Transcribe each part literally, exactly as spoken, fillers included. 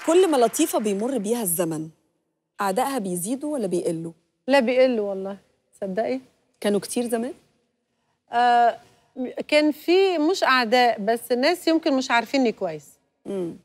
كل ما لطيفة بيمر بيها الزمن أعدائها بيزيدوا ولا بيقلوا؟ لا بيقلوا والله، تصدقي؟ كانوا كتير زمان؟ آه كان في مش أعداء، بس الناس يمكن مش عارفيني كويس. امم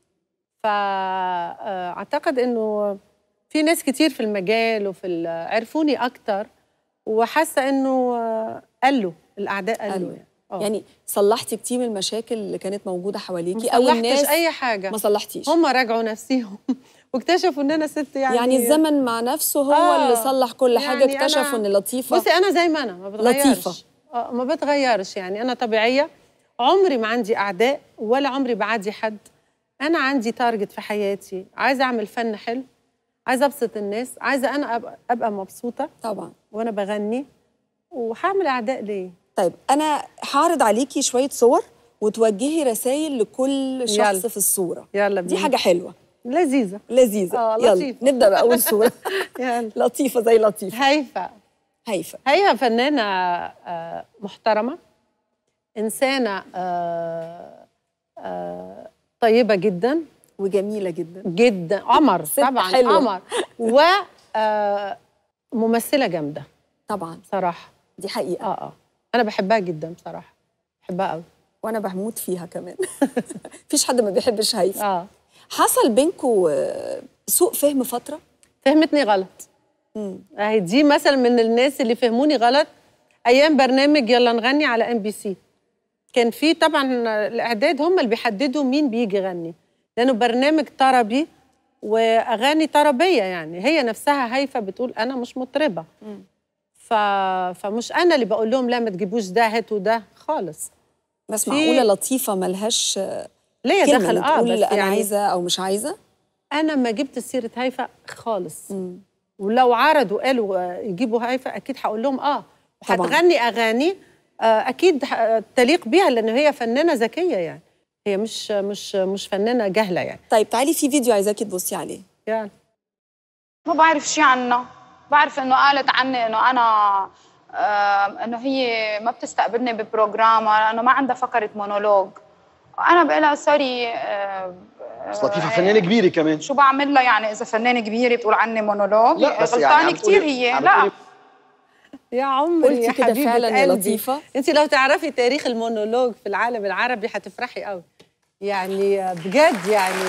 فأعتقد إنه في ناس كتير في المجال وفي عرفوني أكتر، وحاسة إنه قلوا الأعداء قلوا قالوا. يعني. أوه. يعني صلحتي كتير من المشاكل اللي كانت موجودة حواليكي ما أو صلحتش الناس؟ أي حاجة. ما صلحتيش؟ هم راجعوا نفسيهم واكتشفوا إن أنا ست يعني يعني الزمن مع نفسه هو آه اللي صلح كل يعني حاجة، اكتشفوا إن لطيفة. بصي أنا زي ما أنا ما بتغيرش. لطيفة. آه ما بتغيرش، يعني أنا طبيعية، عمري ما عندي أعداء ولا عمري بعدي حد. أنا عندي تارجت في حياتي، عايزة أعمل فن حلو، عايزة أبسط الناس، عايزة أنا أبقى, أبقى مبسوطة طبعا وأنا بغني، وهعمل أعداء ليه؟ طيب أنا هعرض عليكي شوية صور وتوجهي رسائل لكل شخص يلا. في الصورة. يلا دي بينا. حاجة حلوة لذيذة لذيذة. آه يلا لطيفة. نبدأ بأول صورة. يلا. لطيفة زي لطيفة. هيفا. هيفا هيفا فنانة آه محترمة، إنسانة آه آه طيبة جدا وجميلة جدا جدا، قمر طبعا حلوة. قمر، و آه ممثلة جامدة طبعا بصراحة. دي حقيقة. اه اه أنا بحبها جدا بصراحة، بحبها قوي. وأنا بموت فيها كمان. مفيش حد ما بيحبش هيفا. اه حصل بينكوا سوء فهم فترة؟ فهمتني غلط. امم اهي دي مثلا من الناس اللي فهموني غلط ايام برنامج يلا نغني على ام بي سي. كان في طبعا الاعداد هم اللي بيحددوا مين بيجي يغني، لانه برنامج طربي واغاني طربيه، يعني هي نفسها هيفا بتقول انا مش مطربه. ف... فمش انا اللي بقول لهم لا ما تجيبوش ده هاتوا ده خالص. بس في... معقولة لطيفة ملهاش ليه كلمة دخل اه تقول بس أنا يعني عايزة أو مش عايزة؟ انا ما جبت سيره هيفا خالص. مم. ولو عرضوا قالوا يجيبوا هيفا اكيد هقول لهم اه، طبعاً. وهتغني اغاني آه اكيد تليق بيها، لان هي فنانه ذكيه، يعني هي مش مش مش فنانه جهله يعني. طيب تعالي في فيديو عايزاكي تبصي عليه. يعني ما بعرف شيء عنها، بعرف انه قالت عني انه انا آه انه هي ما بتستقبلني ببروجرامها لانه ما عندها فقره مونولوج. انا بقول لها سوري آه بس لطيفه فنانه كبيره كمان، شو بعمل لها يعني اذا فنانه كبيره بتقول عني مونولوج؟ لا بس غلطانه يعني كثير هي. لا يا عمري يا قلتي كده حبيبه فعلا يا قلبي. لطيفة. انت لو تعرفي تاريخ المونولوج في العالم العربي هتفرحي قوي، يعني بجد. يعني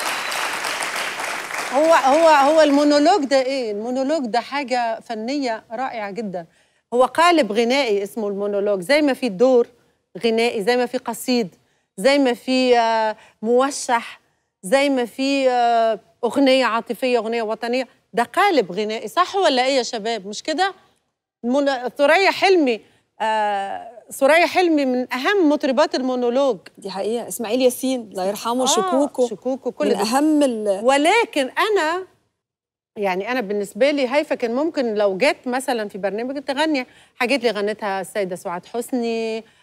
هو هو هو المونولوج ده ايه؟ المونولوج ده حاجه فنيه رائعه جدا. هو قالب غنائي اسمه المونولوج، زي ما في دور غنائي، زي ما في قصيد، زي ما في موشح، زي ما في اغنيه عاطفيه، اغنيه وطنيه. ده قالب غنائي، صح ولا ايه يا شباب؟ مش كده؟ ثريا حلمي آه ثريا حلمي من اهم مطربات المونولوج. دي حقيقة. اسماعيل ياسين الله يرحمه. آه شكوكو شكوكو كل من أهم ال... ولكن أنا يعني أنا بالنسبة لي هيفا كان ممكن لو جت مثلا في برنامج تغني حاجات اللي غنتها السيدة سعاد حسني، آآ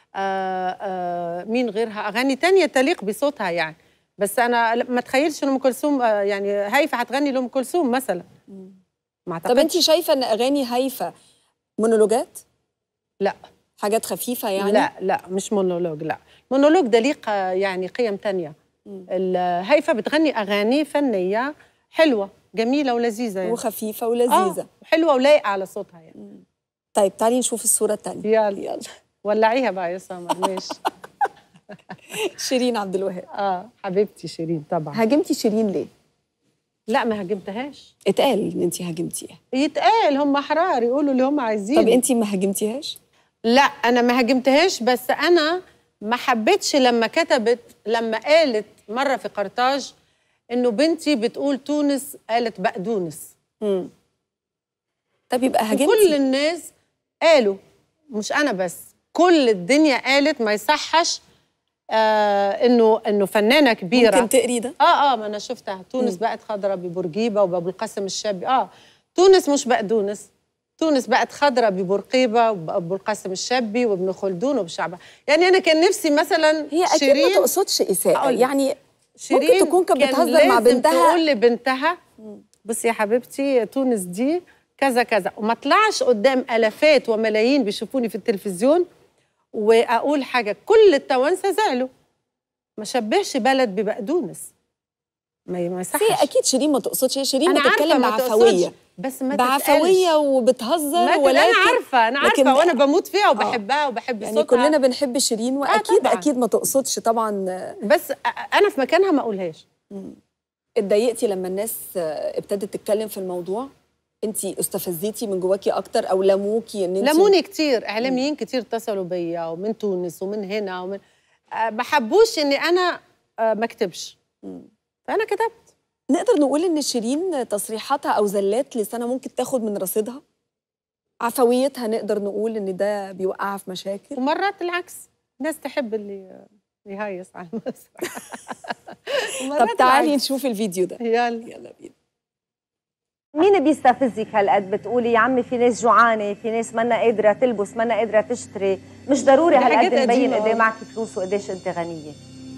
آآ مين غيرها، أغاني تانية تليق بصوتها يعني. بس أنا ما تخيلش إن أم كلثوم يعني هيفا هتغني لأم كلثوم مثلا. ما طب أنت شايفة إن أغاني هيفا مونولوجات؟ لا حاجات خفيفة يعني؟ لا لا مش مونولوج. لا مونولوج ده ليه يعني قيم تانية. هيفا بتغني أغاني فنية حلوة جميلة ولذيذة يعني. وخفيفة ولذيذة. آه وحلوة ولايقة على صوتها يعني. مم. طيب تعالي نشوف الصورة التانية. يلا يلا ولعيها بقى يا سمر. ماشي. شيرين عبد الوهاب. اه حبيبتي شيرين طبعا. هاجمتي شيرين ليه؟ لا ما هاجمتهاش. اتقال ان انت هاجمتيها. يتقال، هم احرار يقولوا اللي هم عايزينه. طب انت ما هاجمتيهاش؟ لا انا ما هاجمتهاش، بس انا ما حبيتش لما كتبت، لما قالت مره في قرطاج انه بنتي بتقول تونس قالت بقدونس. امم طب يبقى هاجمتي. كل الناس قالوا، مش انا بس، كل الدنيا قالت ما يصحش آه انه انه فنانه كبيره. ممكن تقري ده؟ اه اه ما انا شفتها. تونس بقت خضراء ببورقيبه وبابو القاسم الشابي. اه تونس مش بقدونس، تونس بقت خضراء ببورقيبه وبابو القاسم الشابي وابن خلدون وبشعبها. يعني انا كان نفسي مثلا هي اكيد شيرين ما تقصدش اساءه، يعني شيرين ممكن تكون كانت بتهزر مع بنتها. تقول لبنتها بصي يا حبيبتي تونس دي كذا كذا، وما طلعش قدام الافات وملايين بيشوفوني في التلفزيون واقول حاجه. كل التوانسه زعلوا، ما شبهش بلد ببقدونس. ما ما بس هي يصحش. اكيد شيرين ما تقصدش، هي شيرين أنا عارفة بتتكلم ما بعفويه، تقصدش، بس ما بعفويه تتقالش. وبتهزر، ما ولكن انا عارفه انا لكن عارفه وانا بموت فيها وبحبها وبحب يعني صوتها. كلنا بنحب شيرين، واكيد طبعاً. اكيد ما تقصدش طبعا. بس انا في مكانها ما اقولهاش. اتضايقتي لما الناس ابتدت تتكلم في الموضوع؟ انت استفزيتي من جواكي اكتر او لموكي ان انت؟ لموني كتير، اعلاميين كتير اتصلوا بيا ومن تونس ومن هنا ومن أه ما حبوش اني انا أه ما اكتبش، فانا كتبت. نقدر نقول ان شيرين تصريحاتها او زلات لسانها ممكن تاخد من رصيدها؟ عفويتها نقدر نقول ان ده بيوقعها في مشاكل؟ ومرات العكس، الناس تحب اللي يهيص على المسرح. طب تعالي نشوف الفيديو ده. يلا يلا بينا. مين بيستفزك هالقد؟ بتقولي يا عمي في ناس جوعانه، في ناس منا قادره تلبس، منا قادره تشتري، مش ضروري هالقد نبين قد ايه معك فلوس وقديش انت غنيه.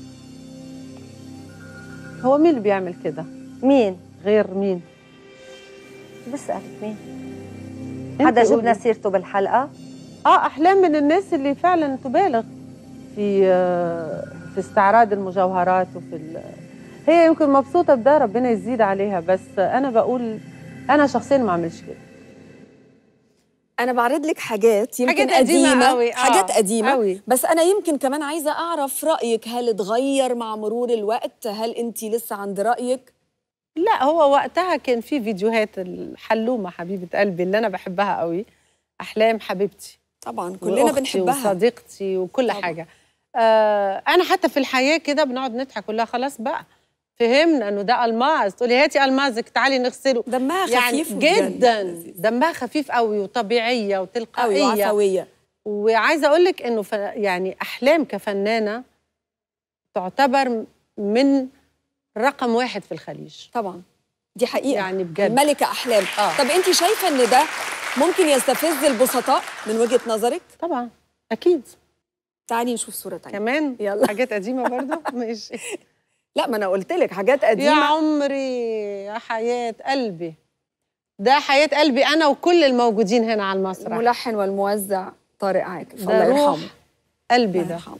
هو مين اللي بيعمل كده؟ مين؟ غير مين؟ بسألك مين؟ حدا جبنا سيرته بالحلقه؟ اه احلام من الناس اللي فعلا تبالغ في في استعراض المجوهرات وفي ال... هي يمكن مبسوطه بده، ربنا يزيد عليها، بس انا بقول انا شخصيا ما اعملش كده. انا بعرض لك حاجات يمكن حاجات قديمه, قديمة قوي. آه. حاجات قديمه قوي. بس انا يمكن كمان عايزه اعرف رايك، هل اتغير مع مرور الوقت؟ هل انت لسه عند رايك؟ لا، هو وقتها كان في فيديوهات الحلومه حبيبه قلبي اللي انا بحبها قوي، احلام حبيبتي طبعا كلنا بنحبها وصديقتي وكل طبعا. حاجه. آه انا حتى في الحياه كده بنقعد نضحك كلها خلاص بقى فهمنا انه ده الماس، تقولي هاتي المازك تعالي نغسله. دمها خفيف يعني جدا، دمها خفيف قوي وطبيعيه وتلقائيه وعفويه. وعايزه اقول لك انه ف... يعني احلام كفنانه تعتبر من رقم واحد في الخليج. طبعا دي حقيقه، يعني بجد الملكه احلام. آه. طب انت شايفه ان ده ممكن يستفز البسطاء من وجهه نظرك؟ طبعا اكيد. تعالي نشوف صوره تانية كمان. يلا. حاجات قديمه برضه. ماشي. لا ما انا قلت لك حاجات قديمه. يا عمري يا حياه قلبي، ده حياه قلبي انا وكل الموجودين هنا على المسرح. الملحن والموزع طارق عاكف، الله يرحمه. قلبي ده يرحمه.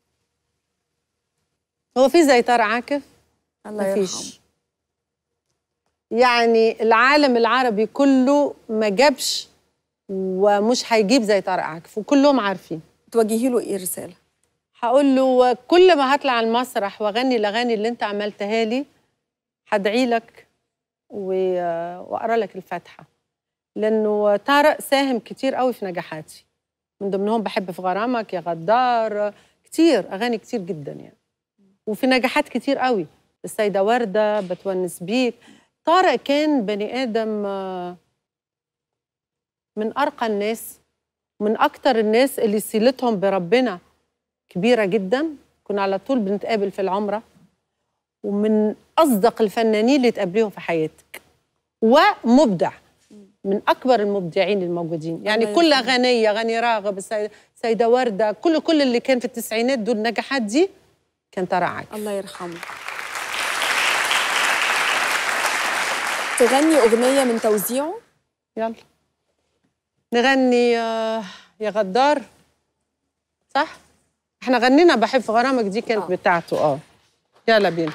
هو في زي طارق عاكف؟ الله يرحمه. يعني العالم العربي كله ما جابش ومش هيجيب زي طارق عاكف، وكلهم عارفين. توجهي له ايه رساله؟ هقول له كل ما هطلع على المسرح واغني الاغاني اللي انت عملتها لي هدعي لك واقرا لك الفاتحه، لانه طارق ساهم كتير قوي في نجاحاتي، من ضمنهم بحب في غرامك، يا غدار، كتير اغاني كتير جدا يعني، وفي نجاحات كتير قوي، السيده ورده، بتونس بيك. طارق كان بني ادم من ارقى الناس، من اكتر الناس اللي صلتهم بربنا كبيره جدا، كنا على طول بنتقابل في العمره، ومن اصدق الفنانين اللي تقابليهم في حياتك، ومبدع من اكبر المبدعين الموجودين، يعني كل اغانيه، غني راغب، السيده ورده، كل كل اللي كان في التسعينات دول النجاحات دي كان طارق عاكف. الله يرحمه. تغني اغنيه من توزيعه؟ يلا نغني يا غدار، صح؟ احنا غنينا بحب في غرامك، دي كانت آه. بتاعته. اه يلا بينا.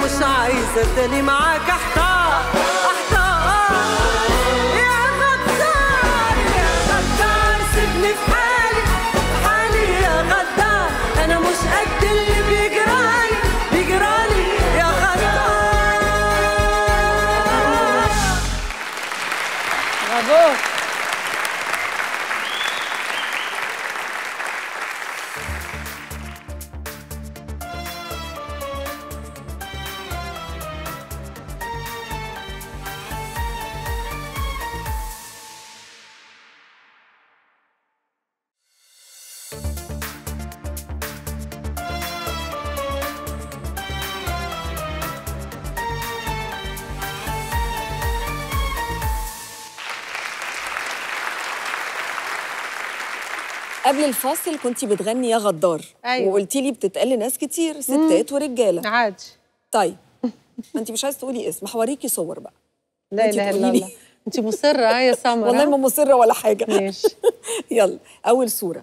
مش عايزة تاني معاك احتار احتار يا غدار يا غدار سيبني في حالي في حالي يا غدار انا مش قد اللي بيجرالي بيجرالي يا غدار. برافو. قبل الفاصل كنتي بتغني يا غدار. أيوة. وقلتي لي بتتقال لناس كتير ستات ورجاله عادي. طيب ما انت مش عايزه تقولي اسم، هوريكي صور بقى. لا اله الا الله. انت مصره يا سمره. والله ما مصره ولا حاجه. ماشي. يلا اول صوره.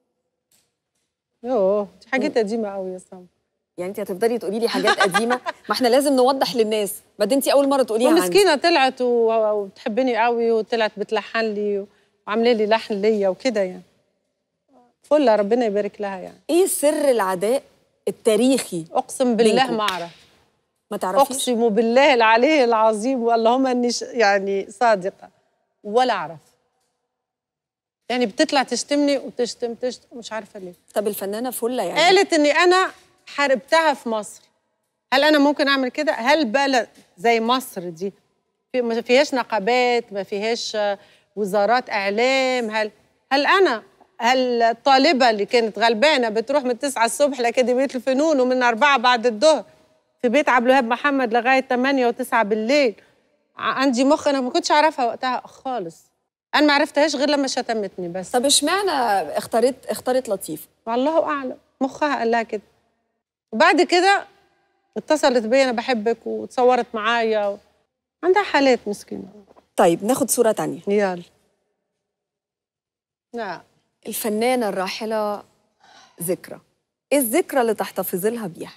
يوه دي حاجات قديمه قوي يا سمره. يعني انت هتفضلي تقولي لي حاجات قديمه؟ ما احنا لازم نوضح للناس، بعدين انت اول مره تقوليها عندي. مسكينه طلعت وبتحبني قوي وطلعت بتلحن لي وعامله لي لحن ليا وكده يعني. فله ربنا يبارك لها يعني. ايه سر العداء التاريخي؟ اقسم بالله ما اعرف. ما تعرفيش؟ اقسم بالله العلي العظيم واللهم اني يعني صادقه ولا اعرف. يعني بتطلع تشتمني وتشتم تشتم مش عارفه ليه. طب الفنانه فله يعني قالت اني انا حاربتها في مصر. هل انا ممكن اعمل كده؟ هل بلد زي مصر دي ما فيهاش نقابات، ما فيهاش وزارات اعلام؟ هل هل انا هل الطالبه اللي كانت غلبانه بتروح من تسعة الصبح لاكاديميه الفنون ومن أربعة بعد الظهر في بيت عبد الوهاب محمد لغايه ثمانية وتسعة بالليل؟ عندي مخ انا ما كنتش اعرفها وقتها خالص. انا ما عرفتهاش غير لما شتمتني بس. طب اشمعنى اختارت اختارت لطيفه؟ والله اعلم، مخها قال لها كده. وبعد كده اتصلت بيا انا بحبك وتصورت معايا و... عندها حالات مسكينه. طيب ناخد صوره ثانيه. يلا. نعم. الفنانه الراحله ذكرى، ايه الذكرى اللي تحتفظي لها بيها؟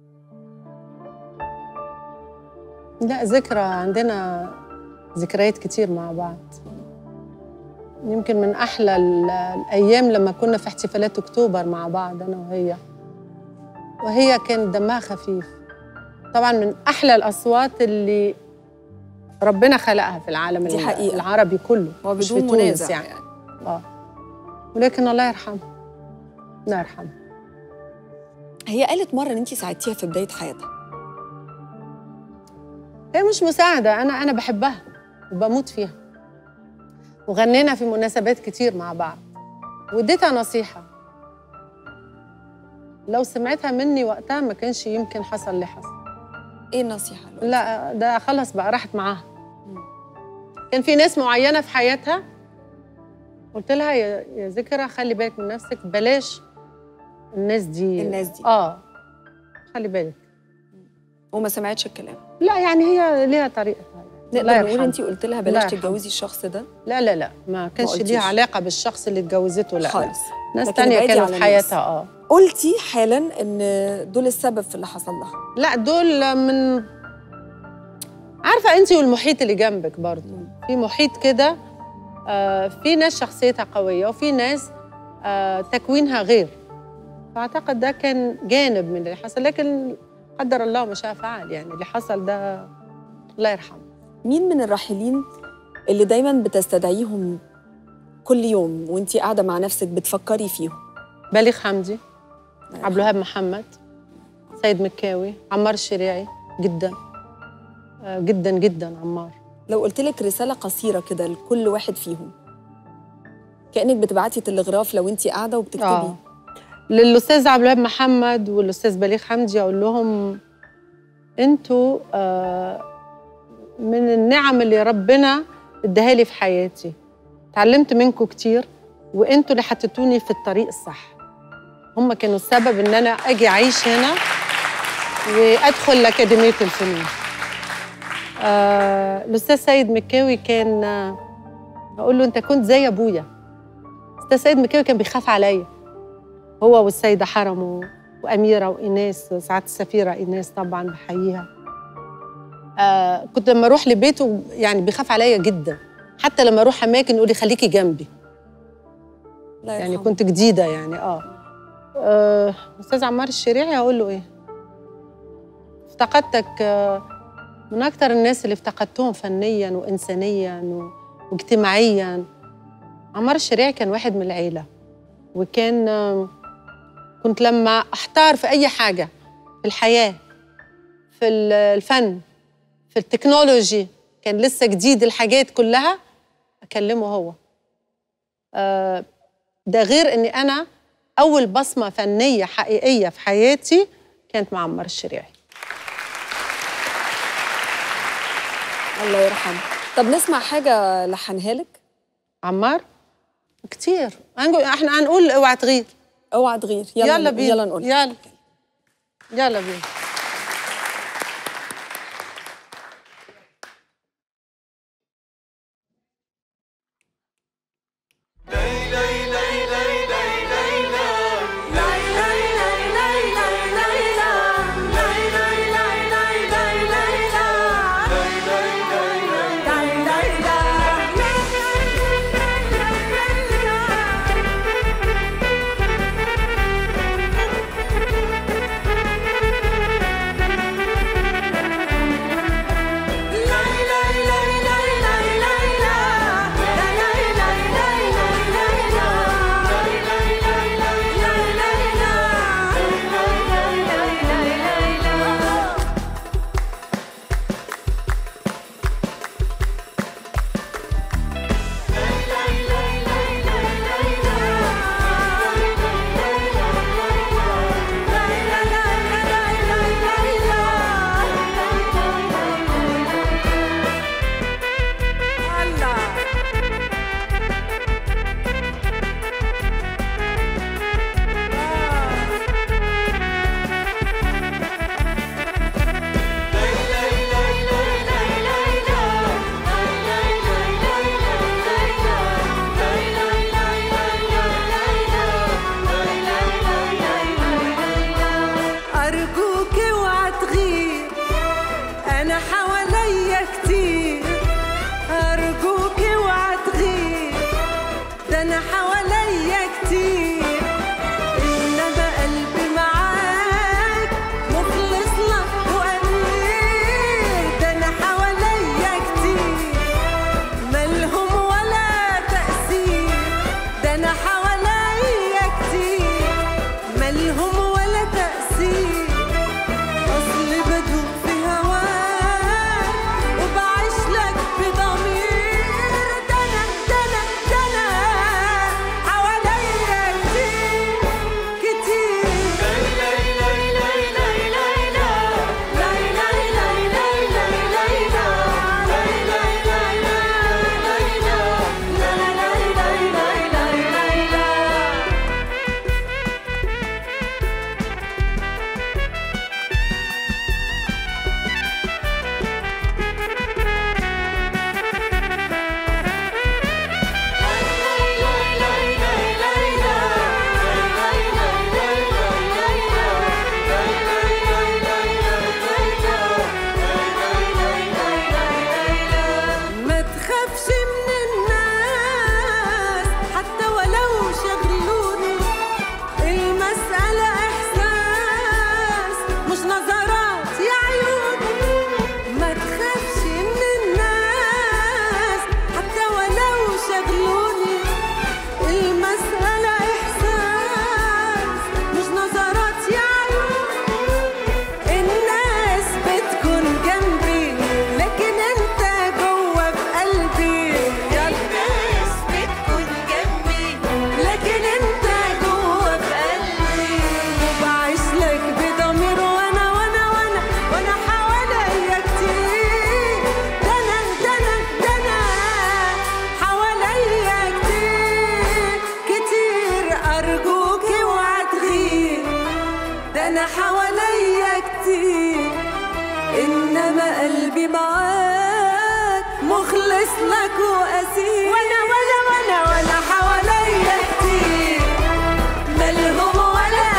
لا ذكرى، عندنا ذكريات كتير مع بعض. يمكن من احلى الايام لما كنا في احتفالات اكتوبر مع بعض انا وهي. وهي كان دمها خفيف. طبعا من احلى الاصوات اللي ربنا خلقها في العالم دي حقيقة. العربي كله، مش في تونس يعني. يعني اه ولكن الله يرحمها. الله يرحمها. هي قالت مره ان انت ساعدتيها في بدايه حياتها. هي مش مساعده، انا انا بحبها وبموت فيها. وغنينا في مناسبات كتير مع بعض واديتها نصيحه لو سمعتها مني وقتها ما كانش يمكن حصل اللي حصل. ايه النصيحه؟ لا ده خلص بقى، راحت معاها. كان في ناس معينه في حياتها قلت لها يا يا ذكرى خلي بالك من نفسك، بلاش الناس دي. الناس دي اه خلي بالك. وما سمعتش الكلام. لا يعني هي ليها طريقتها. نقدر نقول انت قلت لها بلاش تتجوزي الشخص ده؟ لا لا لا ما كانش ليها علاقه بالشخص اللي اتجوزته. لا خالص. ناس تانية كانوا في حياتها. اه قلتي حالا ان دول السبب في اللي حصل لها. لا دول من عارفه انت والمحيط اللي جنبك برضه. في محيط كده آه في ناس شخصيتها قويه وفي ناس آه تكوينها غير. فاعتقد ده كان جانب من اللي حصل، لكن قدر الله ما شاء فعل. يعني اللي حصل ده الله يرحمه. مين من الراحلين اللي دايما بتستدعيهم كل يوم وانتي قاعده مع نفسك بتفكري فيهم؟ بليغ حمدي، عبد الوهاب محمد، سيد مكاوي، عمار الشريعي. جدا جدا جدا عمار. لو قلت لك رساله قصيره كده لكل واحد فيهم كانك بتبعتي تلغراف لو انتي قاعده وبتكتبي. آه. للاستاذ عبد الوهاب محمد والاستاذ بليغ حمدي اقول لهم انتوا آه من النعم اللي ربنا اداها لي في حياتي. اتعلمت منكم كتير وانتوا اللي حطيتوني في الطريق الصح. هم كانوا السبب ان انا اجي اعيش هنا وادخل لاكاديميه الفنون. آه الاستاذ سيد مكاوي كان آه اقول له انت كنت زي ابويا. الاستاذ سيد مكاوي كان بيخاف عليا، هو والسيده حرم واميره وايناس، سعاده السفيره ايناس طبعا بحييها. آه كنت لما اروح لبيته يعني بيخاف عليا جدا، حتى لما اروح اماكن يقول لي خليكي جنبي. يعني كنت جديده يعني اه, آه استاذ عمار الشريعي هقول له ايه؟ افتقدتك آه من اكتر الناس اللي افتقدتهم فنيا وانسانيا واجتماعيا. عمار الشريعي كان واحد من العيله، وكان آه كنت لما احتار في اي حاجه في الحياه، في الفن، في التكنولوجي، كان لسه جديد الحاجات كلها، اكلمه هو. آه ده غير اني انا اول بصمه فنيه حقيقيه في حياتي كانت مع عمار الشريعي. الله يرحمه. طب نسمع حاجه لحنها لك؟ عمار كتير. احنا هنقول اوعى تغير. اوعى تغير. يلا يلا بينا. يلا نقول. يلا يلا بينا.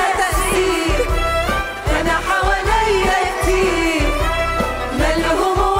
ملهوم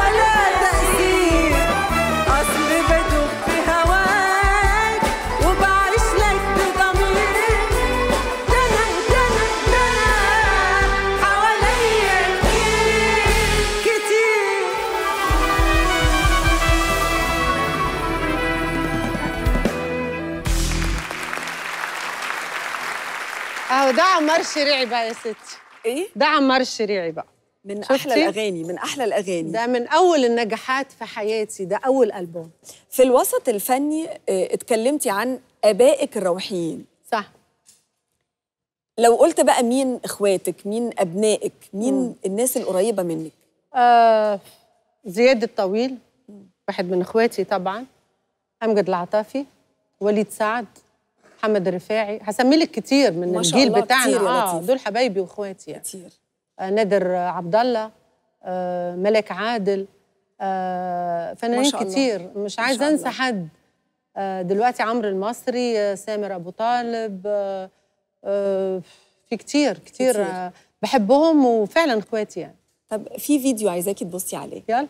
اهو ده عمار الشريعي بقى يا ستي. ايه؟ ده عمار الشريعي بقى. من شفتي؟ احلى الاغاني، من احلى الاغاني. ده من اول النجاحات في حياتي، ده اول ألبوم. في الوسط الفني اه اتكلمتي عن ابائك الروحيين. صح. لو قلت بقى مين اخواتك، مين ابنائك، مين مم. الناس القريبه منك؟ آه زياد الطويل واحد من اخواتي طبعا، امجد العطافي، وليد سعد، محمد الرفاعي، هسمي لك كتير من الجيل بتاعنا. اه دول حبايبي واخواتي يعني. كتير. آه نادر عبد الله، آه ملك عادل، آه فنانين كتير، مش عايزه انسى حد. آه دلوقتي عمرو المصري، آه سامر ابو طالب، آه آه في كتير كتير, كتير. آه بحبهم وفعلا اخواتي يعني. طب في فيديو عايزاكي تبصي عليه. يلا.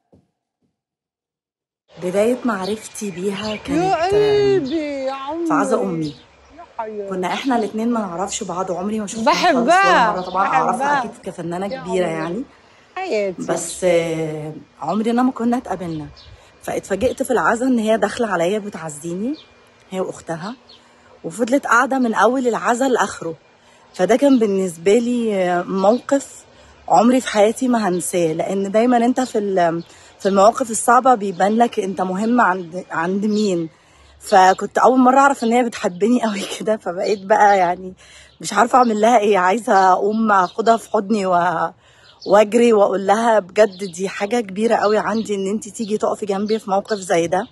بداية معرفتي بيها كانت يا قلبي يا عمري في عزا أمي. كنا إحنا الاتنين ما نعرفش بعض، عمري ما شفتها خالص ولا مرة. طبعا أعرفها أكيد كفنانة كبيرة يعني حياتي، بس عمرنا ما كنا اتقابلنا. فاتفاجئت في العزا إن هي داخلة عليا بتعزيني هي وأختها، وفضلت قاعدة من أول العزا لآخره. فده كان بالنسبة لي موقف عمري في حياتي ما هنساه، لأن دايما أنت في في المواقف الصعبة بيبان لك أنت مهم عند عند مين. فكنت أول مرة أعرف إن هي بتحبني قوي كده، فبقيت بقى يعني مش عارفة أعمل لها إيه، عايزة أقوم أخدها في حضني و... وأجري وأقول لها بجد دي حاجة كبيرة قوي عندي إن أنت تيجي تقفي جنبي في موقف زي ده.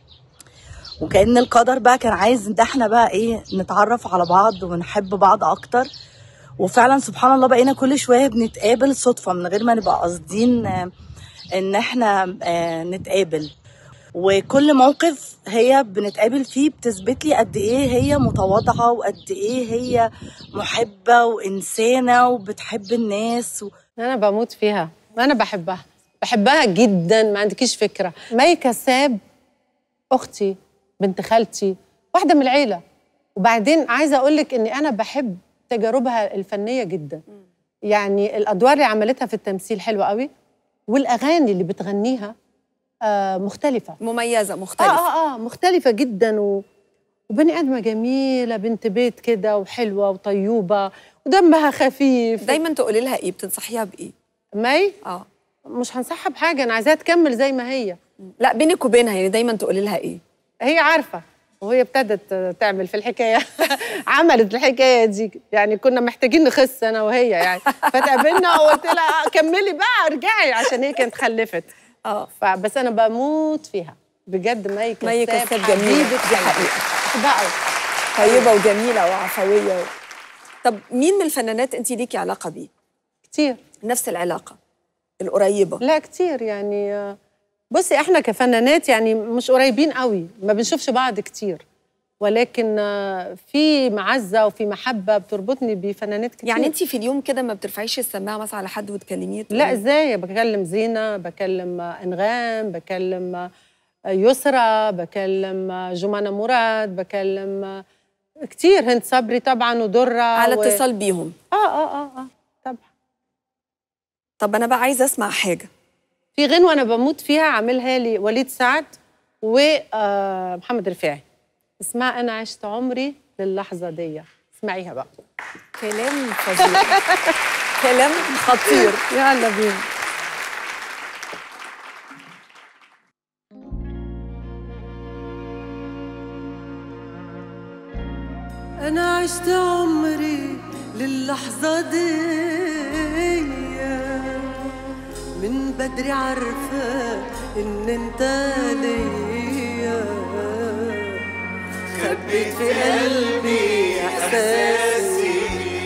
وكأن القدر بقى كان عايز إن احنا بقى إيه نتعرف على بعض ونحب بعض أكتر. وفعلا سبحان الله بقينا كل شوية بنتقابل صدفة من غير ما نبقى قاصدين إن احنا نتقابل. وكل موقف هي بنتقابل فيه بتثبت لي قد ايه هي متواضعه وقد ايه هي محبه وانسانه وبتحب الناس و... انا بموت فيها، انا بحبها بحبها جدا، ما عندكيش فكره. مي كساب اختي بنت خالتي، واحده من العيله. وبعدين عايزه اقول لك اني انا بحب تجاربها الفنيه جدا. يعني الادوار اللي عملتها في التمثيل حلوه قوي، والاغاني اللي بتغنيها آه مختلفة، مميزة، مختلفة. آه, آه, آه مختلفة جدا و... وبني آدمة جميلة، بنت بيت كده وحلوة وطيوبة ودمها خفيف. دايما تقولي لها إيه؟ بتنصحيها بإيه؟ مي؟ آه مش هنصحها بحاجة، أنا عايزاها تكمل زي ما هي. لا بينك وبينها يعني دايما تقولي لها إيه؟ هي عارفة وهي ابتدت تعمل في الحكاية عملت الحكاية دي، يعني كنا محتاجين نخس أنا وهي يعني، فتقابلنا وقلت لها كملي بقى ارجعي، عشان هي كانت خلفت. اه فبس انا بموت فيها بجد. مي كساب مي كساب جميله، دي حقيقه بقى طيبه وجميله وعفويه. طب مين من الفنانات انت ليكي علاقه بيه؟ كتير. نفس العلاقه القريبه؟ لا كتير يعني. بصي احنا كفنانات يعني مش قريبين قوي، ما بنشوفش بعض كتير، ولكن في معزه وفي محبه بتربطني بفنانات كتير. يعني انت في اليوم كده ما بترفعيش السماعه مثلا على حد وتكلميه؟ لا ازاي، بكلم زينه، بكلم انغام، بكلم يسرا، بكلم جمانة مراد، بكلم كتير، هند صبري طبعا ودره. على و... اتصال بيهم؟ اه اه اه اه طبعا. طب انا بقى عايزه اسمع حاجه. في غنوه انا بموت فيها عاملها لي وليد سعد ومحمد رفاعي، اسمها أنا عشت عمري للحظة دي، اسمعيها بقى. كلام فظيع كلام خطير. يلا بينا. أنا عشت عمري للحظة دي، من بدري عارفة إن أنت ليا، خبيت في قلبي إحساسي.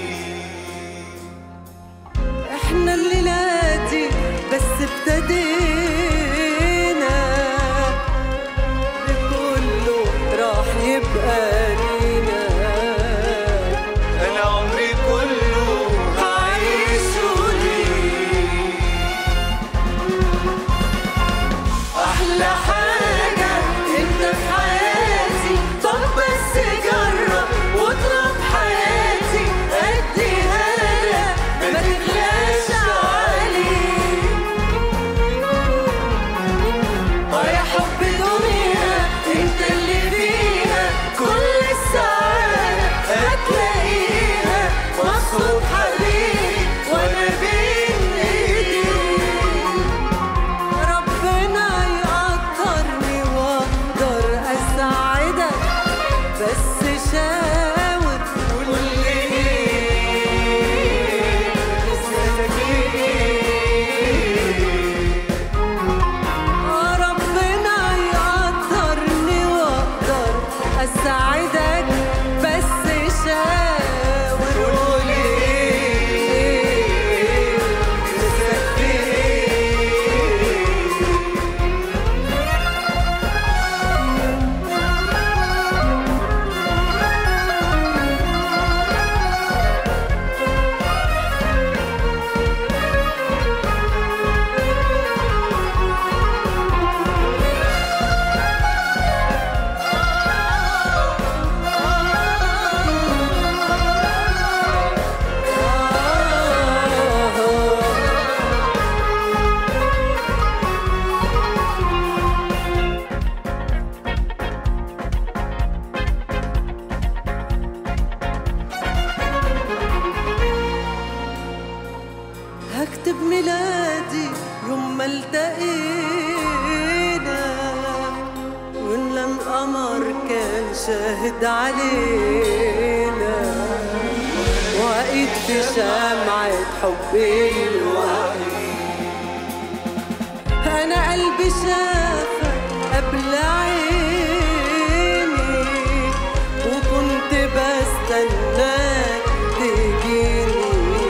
إحنا الليلة دي بس ابتدينا، كله راح يبقى لينا. أنا عمري كله هعيشه ليك، أحلى حاجة أنت في حياتي. طب بس جرب واطلب حياتي، أديها لك ما تغلاش عليا. اكتب ميلادي يوم ما التقينا، ولا القمر كان شاهد علينا، وقيت في شمعة حبي الوحيد. أنا قلبي شافك قبل عيني، وكنت بستناك تجيني.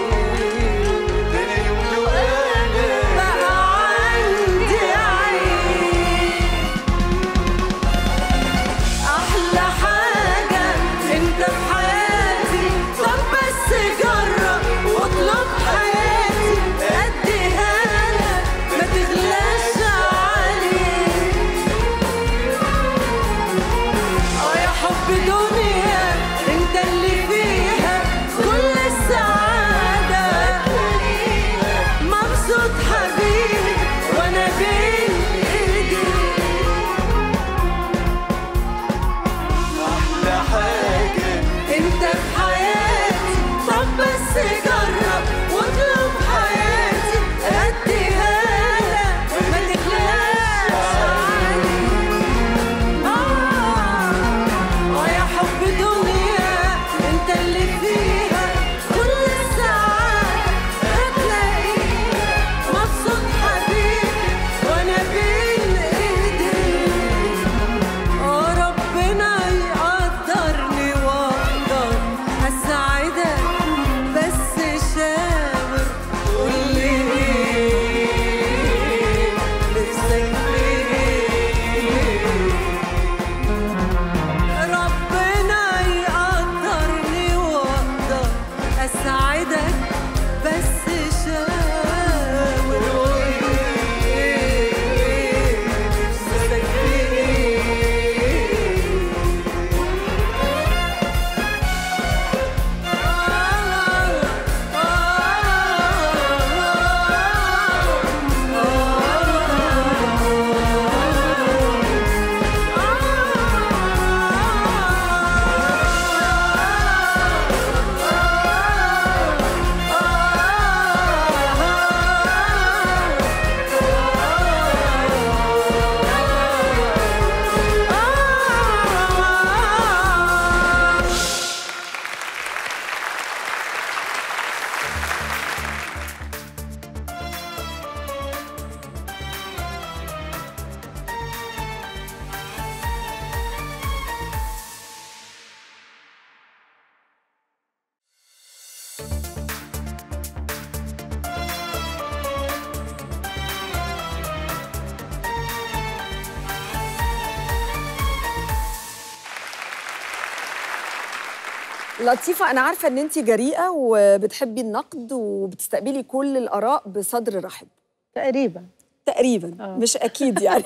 لطيفة، أنا عارفة إن أنتِ جريئة وبتحبي النقد وبتستقبلي كل الآراء بصدر رحب. تقريبا تقريبا آه. مش أكيد يعني.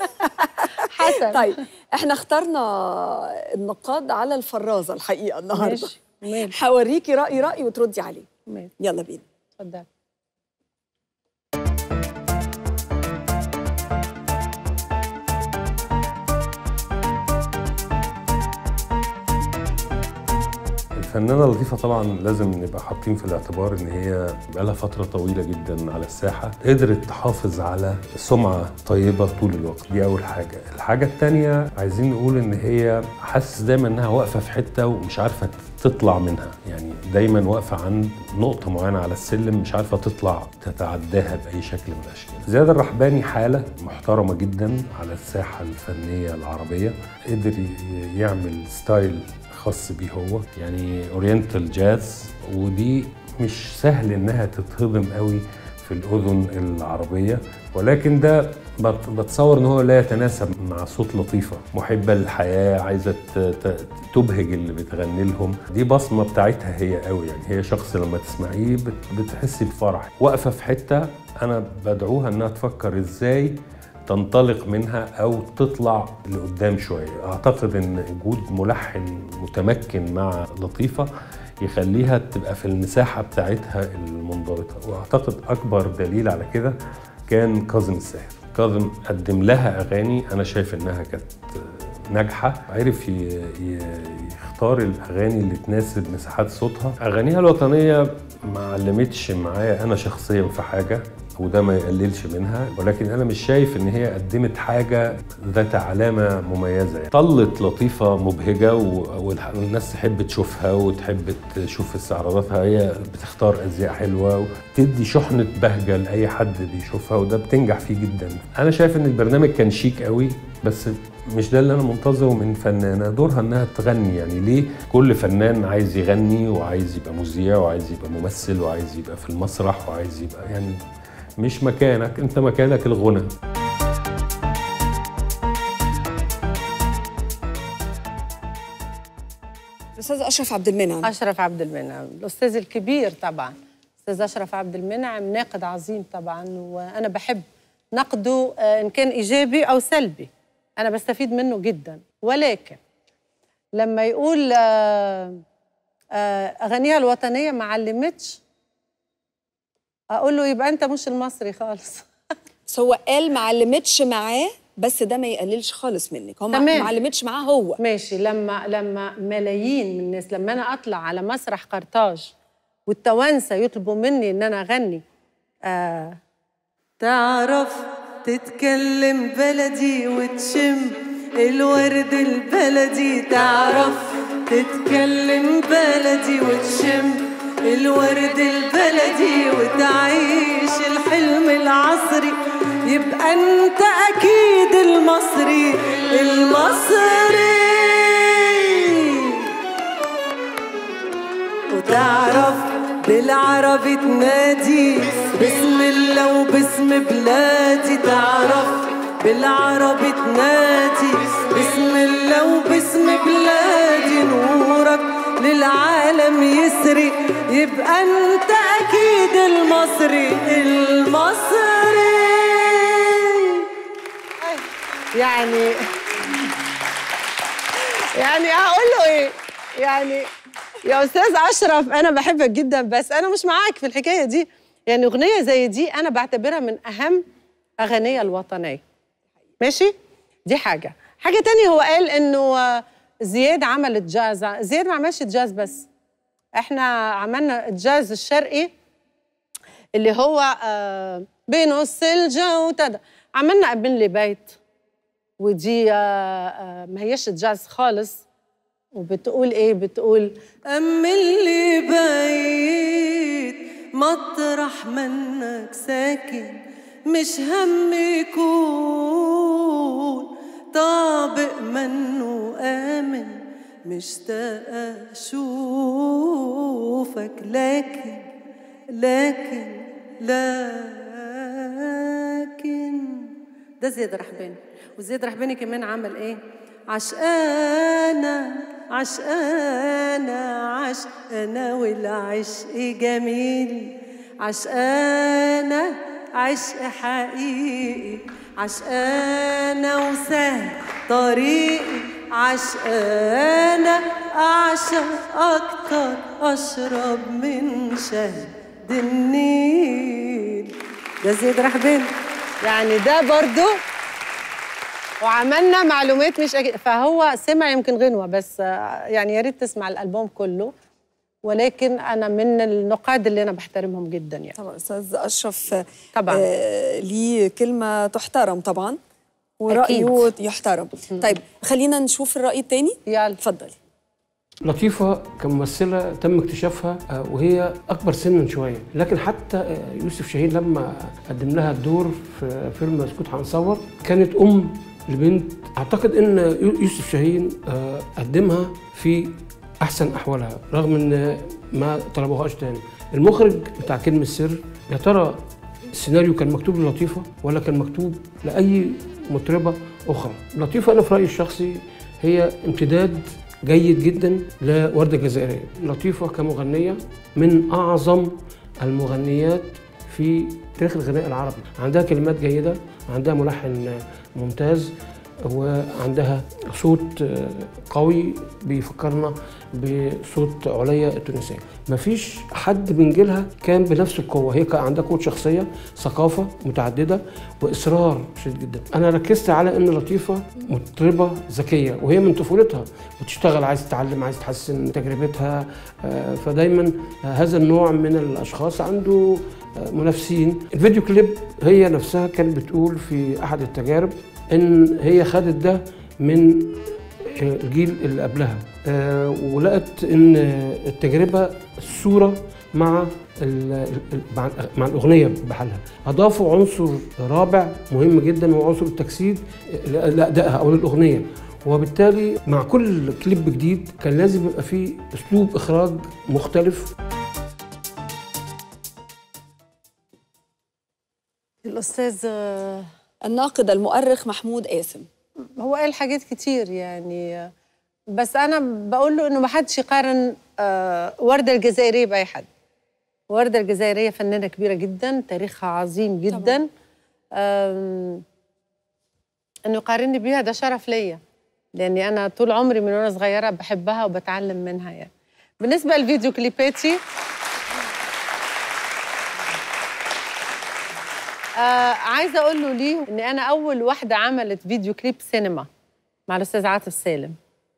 حسب. طيب إحنا اخترنا النقاد على الفرازة الحقيقة النهاردة. ماشي. هوريكي رأي رأي وتردي عليه. ماشي. يلا بينا. اتفضلي. الفنانة لطيفة طبعا لازم نبقى حاطين في الاعتبار ان هي بقالها فترة طويلة جدا على الساحة، قدرت تحافظ على سمعة طيبة طول الوقت، دي أول حاجة. الحاجة التانية عايزين نقول ان هي حاسس دايما انها واقفة في حتة ومش عارفة تطلع منها، يعني دايما واقفة عند نقطة معينة على السلم مش عارفة تطلع تتعداها بأي شكل من الأشكال. زياد الرحباني حالة محترمة جدا على الساحة الفنية العربية، قدر يعمل ستايل خاص بيه هو، يعني اورينتال جاز، ودي مش سهل انها تتهضم قوي في الاذن العربيه، ولكن ده بتصور ان هو لا يتناسب مع صوت لطيفه محبه للحياه، عايزه تبهج اللي بتغني لهم. دي بصمه بتاعتها هي قوي، يعني هي شخص لما تسمعيه بتحسي بفرح. واقفه في حته انا بدعوها انها تفكر ازاي تنطلق منها أو تطلع لقدام شوية. أعتقد أن وجود ملحن متمكن مع لطيفة يخليها تبقى في المساحة بتاعتها المنضبطة، وأعتقد أكبر دليل على كده كان كاظم الساهر. كاظم قدم لها أغاني أنا شايف أنها كانت ناجحة، عرف يختار الأغاني اللي تناسب مساحات صوتها. أغانيها الوطنية ما علمتش معايا انا شخصيا في حاجه، وده ما يقللش منها، ولكن انا مش شايف ان هي قدمت حاجه ذات علامه مميزه يعني. طلت لطيفه مبهجه والناس تحب تشوفها وتحب تشوف استعراضاتها، هي بتختار ازياء حلوه وتدي شحنه بهجه لاي حد بيشوفها، وده بتنجح فيه جدا. انا شايف ان البرنامج كان شيك قوي، بس مش ده اللي انا منتظره من فنانه. دورها انها تغني، يعني ليه كل فنان عايز يغني وعايز يبقى مذيع وعايز يبقى ممثل وعايز يبقى في المسرح وعايز يبقى، يعني مش مكانك، انت مكانك الغنى. الاستاذ اشرف عبد المنعم. اشرف عبد المنعم الاستاذ الكبير طبعا، استاذ اشرف عبد المنعم ناقد عظيم طبعا، وانا بحب نقده ان كان ايجابي او سلبي، انا بستفيد منه جدا. ولكن لما يقول اغانيها الوطنيه ما علمتش، اقول له يبقى انت مش المصري خالص. بس هو قال ما علمتش معاه، بس ده ما يقللش خالص منك، هو ما علمتش معاه هو. ماشي. لما لما ملايين من الناس، لما انا اطلع على مسرح قرطاج والتوانسه يطلبوا مني ان انا اغني آه تعرف تتكلم بلدي وتشم الورد البلدي، تعرف تتكلم بلدي وتشم الورد البلدي وتعيش الحلم العصري، يبقى انت اكيد المصري المصري. وتعرف بالعربي تنادي بسم الله وباسم بلادي، تعرف بالعربي تنادي بسم الله وباسم بلادي، نورك للعالم يسري، يبقى انت اكيد المصري المصري. يعني يعني هقول له ايه؟ يعني يا استاذ اشرف انا بحبك جدا، بس انا مش معاك في الحكايه دي. يعني اغنيه زي دي انا بعتبرها من اهم اغانيها الوطنيه. ماشي؟ دي حاجه. حاجه تانية، هو قال انه زياد عملت جاز. زياد ما عملش جاز بس، احنا عملنا الجاز الشرقي اللي هو آه بنص الجو وتدا. عملنا ابن لي بيت، ودي آه آه ما هيش جاز خالص. وبتقول ايه؟ بتقول أمن لي بيت مطرح منك ساكن، مش هم يكون طابق منه آمن، مشتاق أشوفك لكن لكن لكن. ده زياد رحباني. وزياد رحباني كمان عمل ايه؟ عشقانة عشقانة عشقانة والعشق جميل، عشقانة عشق حقيقي، عشقانة وسهل طريقي، عشقانة أعشق أكتر أشرب من شهد النيل. ده زياد رحباني. يعني ده برضو. وعملنا معلومات مش أجي... فهو سمع يمكن غنوة بس، يعني يا ريت تسمع الألبوم كله. ولكن أنا من النقاد اللي أنا بحترمهم جدا يعني. طبعا أستاذ أشرف طبعا آه ليه كلمة تحترم طبعا، ورأيه يحترم. طيب خلينا نشوف الرأي التاني. يلا اتفضلي. لطيفة كممثلة تم اكتشافها وهي أكبر سنا شوية، لكن حتى يوسف شاهين لما قدم لها الدور في فيلم مسكوت هنصور كانت أم لبنت. أعتقد إن يوسف شاهين قدمها في أحسن أحوالها رغم إن ما طلبوهاش تاني. المخرج بتاع كلمة السر، يا ترى السيناريو كان مكتوب للطيفة ولا كان مكتوب لأي مطربة أخرى؟ لطيفة أنا في رأيي الشخصي هي امتداد جيد جدا لوردة الجزائرية. لطيفة كمغنية من أعظم المغنيات في تاريخ الغناء العربي، عندها كلمات جيدة، عندها ملحن ممتاز، وعندها صوت قوي بيفكرنا بصوت عليا التونسيه. مفيش حد من جيلها كان بنفس القوه، هي كان عندها قوه شخصيه، ثقافه متعدده، واصرار شديد جدا. انا ركزت على ان لطيفه مطربه ذكيه، وهي من طفولتها بتشتغل، عايز تتعلم، عايز تحسن تجربتها. فدايما هذا النوع من الاشخاص عنده منافسين. الفيديو كليب هي نفسها كانت بتقول في احد التجارب ان هي خدت ده من الجيل اللي قبلها، ولقت ان التجربه الصوره مع مع الاغنيه بحالها. اضافوا عنصر رابع مهم جدا وهو عنصر التجسيد لادائها او للاغنيه، وبالتالي مع كل كليب جديد كان لازم يبقى فيه اسلوب اخراج مختلف. الأستاذ الناقد المؤرخ محمود قاسم هو قال حاجات كتير يعني، بس أنا بقول له إنه ما حدش يقارن وردة الجزائرية بأي حد. وردة الجزائرية فنانة كبيرة جدا، تاريخها عظيم جدا. إنه يقارني بيها ده شرف ليا، لأني أنا طول عمري من وأنا صغيرة بحبها وبتعلم منها يعني. بالنسبة للفيديو كليباتي، آه عايزه اقول له ليه ان انا اول واحده عملت فيديو كليب سينما مع الاستاذ عاطف سالم،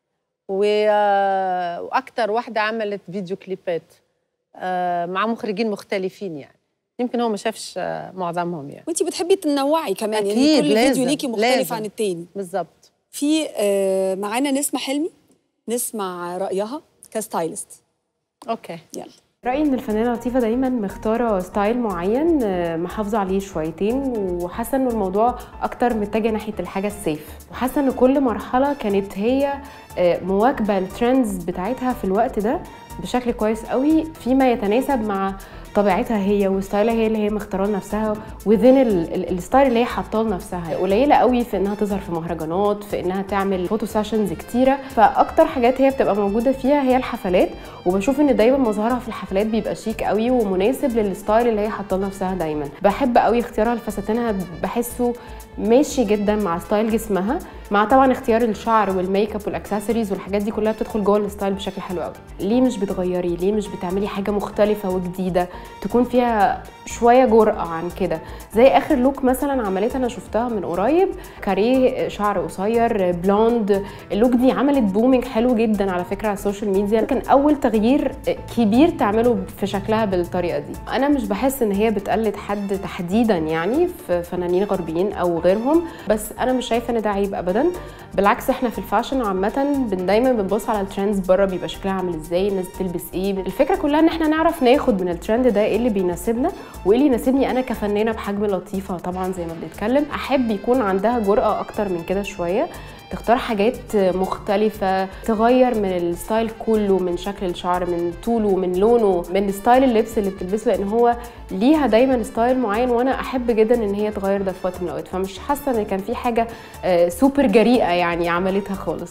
آه واكتر واحده عملت فيديو كليبات آه مع مخرجين مختلفين يعني، يمكن هو ما شافش آه معظمهم يعني. وانتي بتحبي تنوعي كمان، أكيد يعني كل لازم فيديو ليكي مختلف لازم. عن التاني. بالظبط. في آه معانا نسمة حلمي، نسمع رايها كستايلست. اوكي يلا. رأيي إن الفنانة لطيفة دايماً مختارة ستايل معين محافظة عليه شويتين، وحاسة إنه الموضوع أكتر متجه ناحية الحاجة السيف، وحاسة إن كل مرحلة كانت هي مواكبة الترندز بتاعتها في الوقت ده بشكل كويس قوي، فيما يتناسب مع طبيعتها هي وستايلها هي اللي هي مختاره لنفسها وذين الستايل اللي هي حاطاه لنفسها. قليله قوي في انها تظهر في مهرجانات، في انها تعمل فوتو سيشنز كتيره، فاكتر حاجات هي بتبقى موجوده فيها هي الحفلات، وبشوف ان دايما مظهرها في الحفلات بيبقى شيك قوي ومناسب للستايل اللي هي حاطاه لنفسها. دايما بحب قوي اختيارها لفساتينها، بحسه ماشي جدا مع ستايل جسمها، مع طبعا اختيار الشعر والميك اب والاكسسوارز والحاجات دي كلها بتدخل جوه الستايل بشكل حلو قوي. ليه مش بتغيري؟ ليه مش بتعملي حاجه مختلفه وجديده تكون فيها شويه جرأه عن كده؟ زي اخر لوك مثلا عملتها، انا شفتها من قريب، كاريه شعر قصير بلوند، اللوك دي عملت بومينج حلو جدا على فكره على السوشيال ميديا، كان اول تغيير كبير تعمله في شكلها بالطريقه دي. انا مش بحس ان هي بتقلد حد تحديدا يعني في فنانين غربيين او غيرهم، بس انا مش شايفه ان ده عيب ابدا، بالعكس احنا في الفاشن عامه دايما بنبص على الترندز بره بيبقى شكلها عامل ازاي، الناس بتلبس ايه. الفكره كلها ان احنا نعرف ناخد من الترند ده ايه اللي بيناسبنا وايه اللي يناسبني انا كفنانه بحجم لطيفه. طبعا زي ما بنتكلم احب يكون عندها جرأه اكتر من كده شويه، تختار حاجات مختلفة، تغير من الستايل كله، من شكل الشعر، من طوله، من لونه، من ستايل اللبس اللي بتلبسه، لان هو ليها دايما ستايل معين، وانا احب جدا ان هي تغير ده في وقت من الاوقات، فمش حاسة ان كان في حاجة سوبر جريئة يعني عملتها خالص.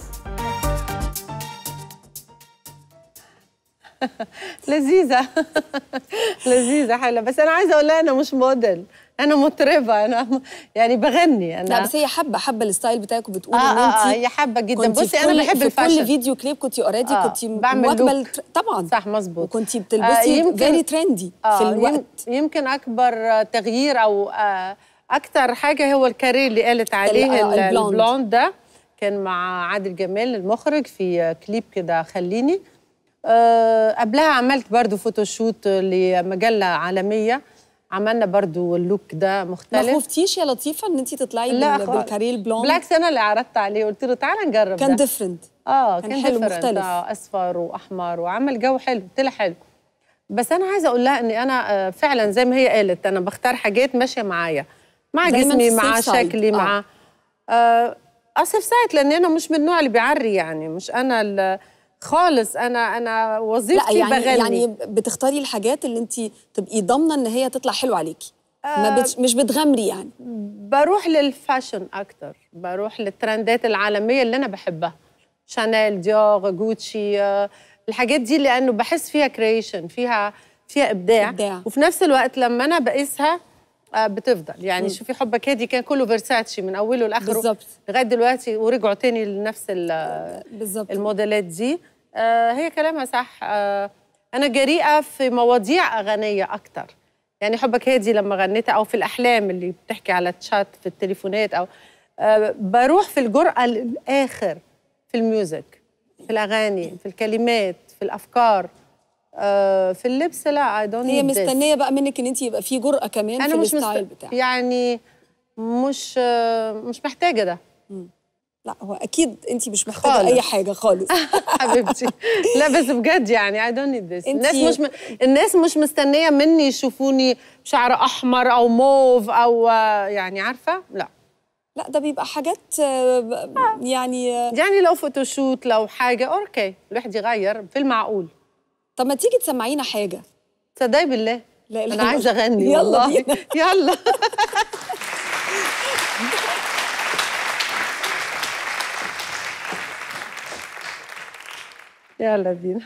لذيذة لذيذة حلوة، بس أنا عايزة أقول لها أنا مش موديل، أنا مطربة، أنا يعني بغني أنا. لا بس هي حابة حابة الستايل بتاعك وبتقول آه إن آه أنت هي حابة جدا. بصي أنا بحب في الفاشن، كل فيديو كليب كنتي أوريدي آه كنتي مواكبة طبعا صح مظبوط، وكنتي بتلبسي آه فيري ترندي آه في الوقت. يمكن أكبر تغيير أو آه أكتر حاجة هو الكاريه اللي قالت عليه البلوند ده، كان مع عادل جمال المخرج في كليب كده خليني. أه قبلها عملت برضو فوتوشوت لمجلة عالمية، عملنا برضو اللوك ده مختلف. ما خفتيش يا لطيفة ان انت تطلعي بالكاريه البلوند؟ بالعكس انا اللي عرضت عليه، قلت له تعالى نجرب. كان ديفرنت اه كان, كان حلو different. مختلف آه اصفر واحمر وعمل جو حلو، طلع حلو. بس انا عايزه اقول لها اني انا آه فعلا زي ما هي قالت، انا بختار حاجات ماشيه معايا، مع جسمي، مع شكلي، آه. مع آه اسف سايت، لان انا مش من النوع اللي بيعري يعني، مش انا خالص، انا انا وظيفتي لا يعني بغني. يعني بتختاري الحاجات اللي انت تبقي ضامنه ان هي تطلع حلوه عليكي، آه ما بتش مش بتغامري يعني. بروح للفاشن اكتر، بروح للترندات العالميه اللي انا بحبها، شانيل، ديور، جوتشي، آه الحاجات دي، لانه بحس فيها كرييشن، فيها فيها ابداع. إبداع. وفي نفس الوقت لما انا بقيسها آه بتفضل يعني. مم. شوفي حبك هادي كان كله فيرساتشي من اوله لاخره بالظبط لغايه دلوقتي، ورجعوا تاني لنفس بالظبط الموديلات دي. آه هي كلامها صح. آه انا جريئه في مواضيع اغنيه اكتر، يعني حبك هادي لما غنيتها او في الاحلام اللي بتحكي على تشات في التليفونات، او آه بروح في الجرأه للاخر في الميوزك، في الاغاني، في الكلمات، في الافكار، آه في اللبس. لا اي دونت هي مستنيه بقى منك ان انت يبقى في جرأه كمان أنا في مش الستايل مست... بتاعك. يعني مش آه مش محتاجه ده. مم. لا هو اكيد انت مش محتاجه خالص. اي حاجه خالص حبيبتي. لا بس بجد يعني I don't need this. الناس مش م... الناس مش مستنيه مني يشوفوني شعر احمر او موف او يعني عارفه. لا لا ده بيبقى حاجات يعني يعني لو فوتوشوت لو حاجه اوكي الواحد يغير في المعقول. طب ما تيجي تسمعينا حاجه. تصدقي بالله لا انا عايزه اغني يلا والله. بينا. يلا يلا بينا.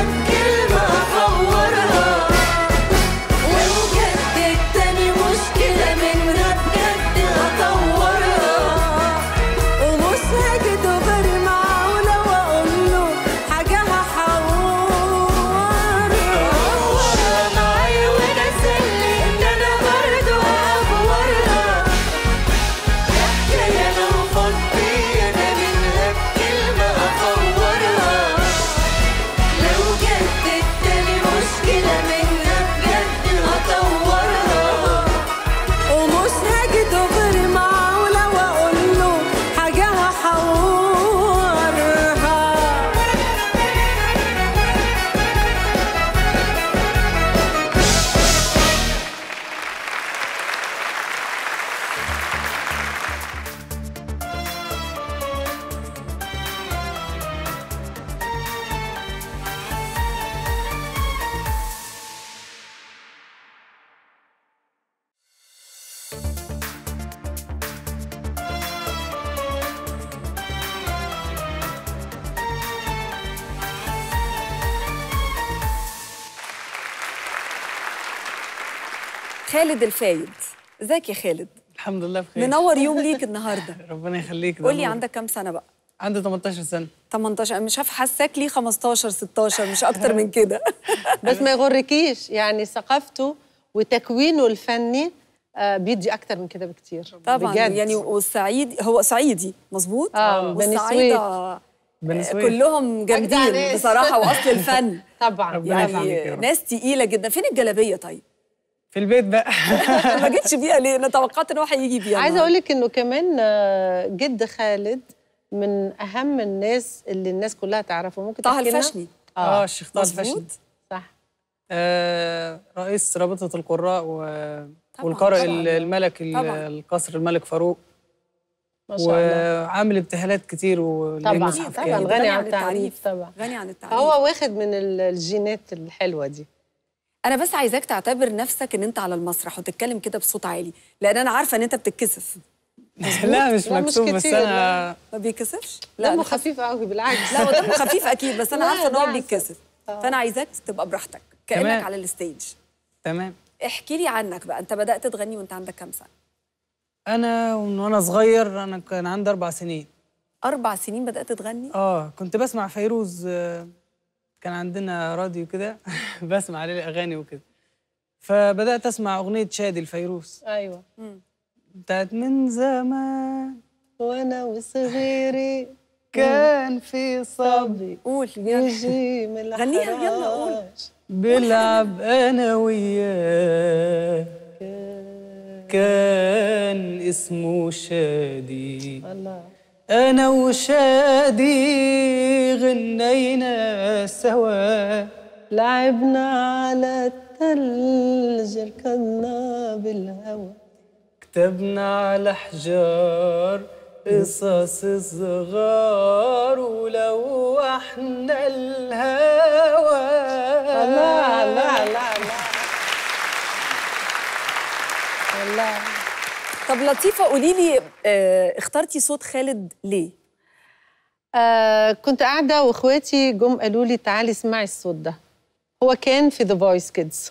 مشكلة خالد الفايد. ازيك يا خالد؟ الحمد لله بخير. منور يوم ليك النهارده. ربنا يخليك. قول لي عندك كام سنه بقى؟ عندي تمنتاشر سنه. تمنتاشر. مش عارفه حاساك ليه خمستاشر ستاشر مش اكتر من كده. بس ما يغركيش، يعني ثقافته وتكوينه الفني آه بيدي اكتر من كده بكتير. طبعا بجد. يعني والصعيد هو صعيدي مظبوط. اه بني والصعايده كلهم جامدين بصراحه واصل الفن. طبعا يعني ناس تقيله جدا. فين الجلابيه طيب؟ في البيت بقى. ما جيتش بيها ليه؟ انا توقعت ان هو هيجي بيها. عايزه اقول لك انه كمان جد خالد من اهم الناس اللي الناس كلها تعرفه. ممكن طه الفشني. اه, آه الشيخ طه الفشني صح. آه رئيس رابطه القراء و... والقارئ الملكي القصر الملك فاروق. ما شاء الله. وعامل ابتهالات كتير طبعا طبعا يعني غني عن التعريف. طبعا غني عن التعريف. هو واخد من الجينات الحلوه دي. انا بس عايزاك تعتبر نفسك ان انت على المسرح وتتكلم كده بصوت عالي، لان انا عارفه ان انت بتتكسف. لا مش مكسوف، بس انا ما بيتكسفش. لا دمه خفيف قوي بالعكس. لا هو دمه خفيف اكيد، بس انا عارفه ان هو بيتكسف. فانا عايزاك تبقى براحتك كانك تمام. على الستيج. تمام. احكي لي عنك بقى، انت بدات تغني وانت عندك كام سنه؟ انا من وانا صغير، انا كان عندي اربع سنين. اربع سنين بدات تغني؟ اه كنت بسمع فيروز، كان عندنا راديو كده بسمع عليه الاغاني وكده، فبدات اسمع اغنيه شادي الفيروز. ايوه بتاعت من زمان وانا وصغيري كان في صبي قول يجي من الحراج غنيها يلا قول. بلعب انا وياه كان اسمه شادي. الله. انا وشادي غنينا سوا، لعبنا على الثلج ركضنا بالهوا، كتبنا على حجار قصص صغار ولوحنا الهوى. الله الله الله الله. طب لطيفه قولي لي اه اخترتي صوت خالد ليه؟ آه كنت قاعده واخواتي جم قالوا لي تعالي اسمعي الصوت ده. هو كان في ذا فويس كيدز.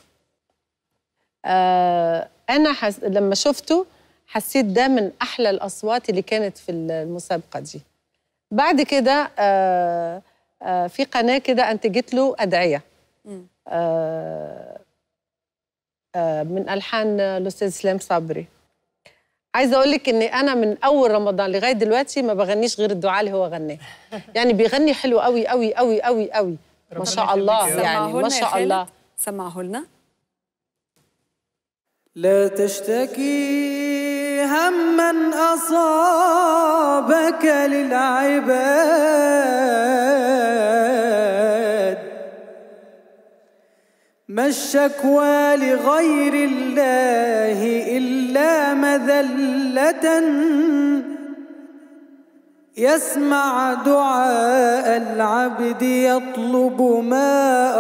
آه انا حس... لما شفته حسيت ده من احلى الاصوات اللي كانت في المسابقه دي. بعد كده آه آه في قناه كده انتجت له ادعيه آه آه من الحان الاستاذ سلام صبري. عايزه اقول لك اني انا من اول رمضان لغايه دلوقتي ما بغنيش غير الدعاء اللي هو غناه. يعني بيغني حلو قوي قوي قوي قوي قوي ما شاء الله. يعني ما شاء الله. سمعه لنا. لا تشتكي هما أصابك للعباد، ما الشكوى لغير الله إلا مذلة، يسمع دعاء العبد يطلب ما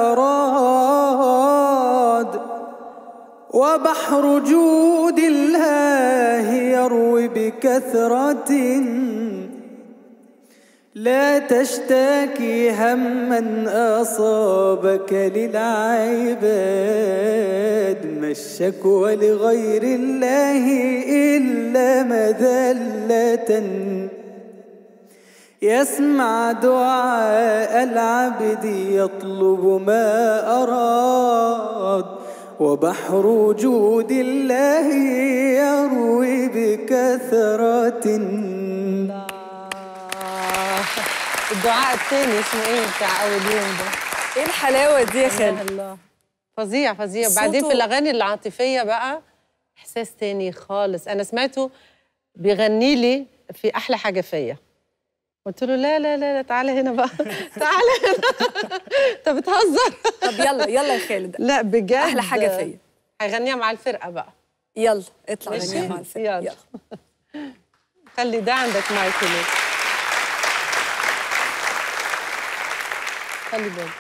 أراد، وبحر جود الله يروي بكثرة. لا تشتكي هما أصابك للعباد، ما الشكوى لغير الله إلا مذلة، يسمع دعاء العبد يطلب ما أراد، وبحر جود الله يروي بكثرة. الدعاء الثاني اسمه ايه بتاع اول يوم ده؟ ايه الحلاوه دي يا خالد؟ الله فظيع فظيع. بعدين في الاغاني العاطفيه بقى احساس تاني خالص. انا سمعته بيغني لي في احلى حاجه فيا، قلت له لا لا لا, لا تعالى هنا بقى تعالى هنا. انت بتهزر. طب يلا يلا يا خالد. لا بجد احلى حاجه فيا. هيغنيها مع الفرقه بقى. يلا اطلع غنيها مع الفرقه. يلا, يلا. خلي ده عندك معاك هنا. خلي بالك.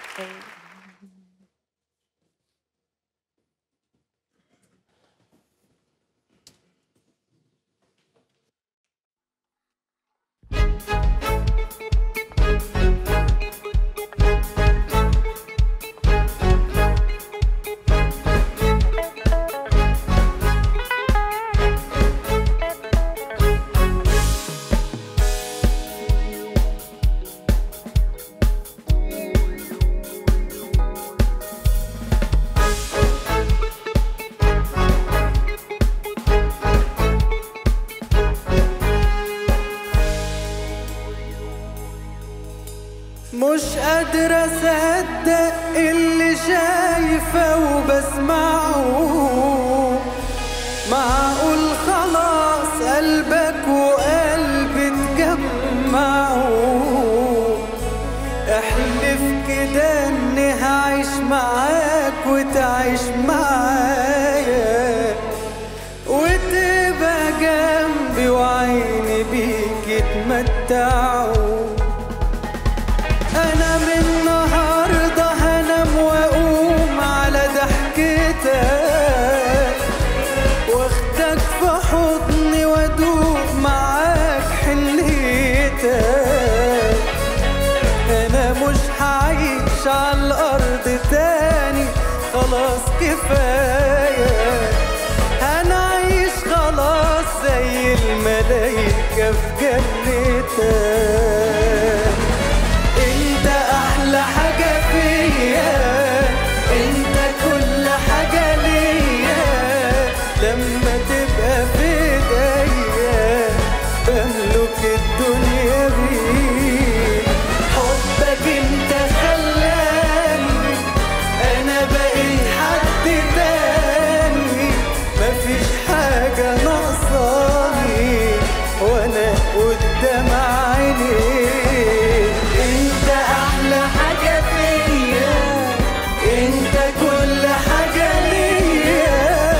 قادرة أصدق اللي شايفه وبسمعه. معقول خلاص قلبك وقلبي اتجمعوا؟ احلف كده اني هعيش معاك وتعيش معايا، وتبقى جنبي وعيني بيك يتمتعوا. انا من النهارده هنام واقوم على ضحكتك، واخدك في حضني وادوق معاك حنيتك. انا مش هعيش على الارض تاني خلاص كفايه، هنعيش خلاص زي الملايكه في جنتك. انت احلى حاجه فيا، انت كل حاجه ليا. لما تبقى في ايديا بملك الدنيا بيك. حبك انت خلاني انا بقيت حد تاني، مفيش حاجه ناقصاني وانا قدام عينيك. انت احلى حاجه فيا، انت كل حاجه ليا.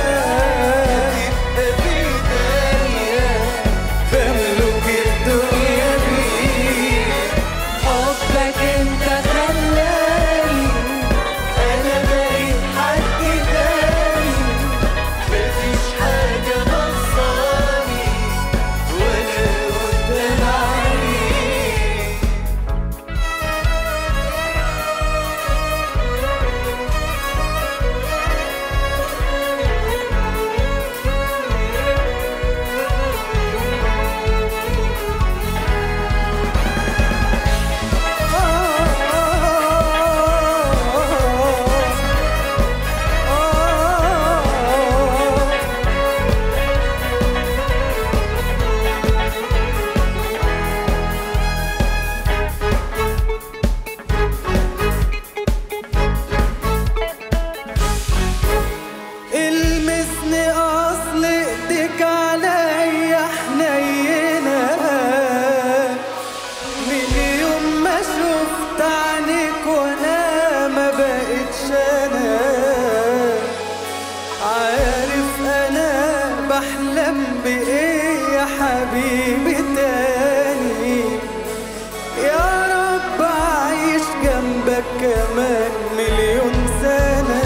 تبقى في ايديا بملك الدنيا بيك. حبك انت خلاني انا بقيت حد تاني، مفيش حاجه ناقصاني وانا قدام عينيك. المسني اصل ايديك عليا حنينه، من يوم ما شفت عنيك وانا ما بقتش انا. عارف انا بحلم بايه يا حبيبي تاني؟ يا رب اعيش جنبك كمان مليون سنه.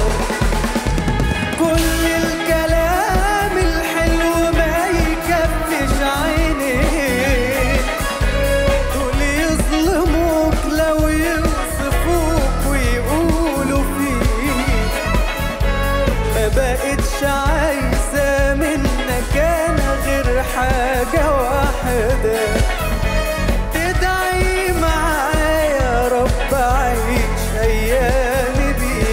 كل الكلام الحلو ما يكفيش عينيك، دول يظلموك لو يوصفوك ويقولوا فيك. ما بقتش عايزة منك أنا غير حاجة واحدة، تدعي معايا يا رب أعيش أيامي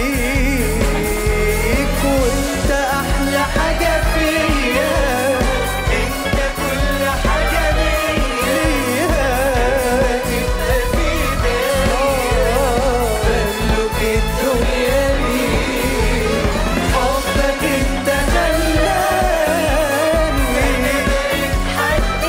بيك. وأنت أحلى حاجة فيا، أنت كل حاجة ليا. تبقى في ايديا بملك الدنيا بيك. حبك أنت خلاني حد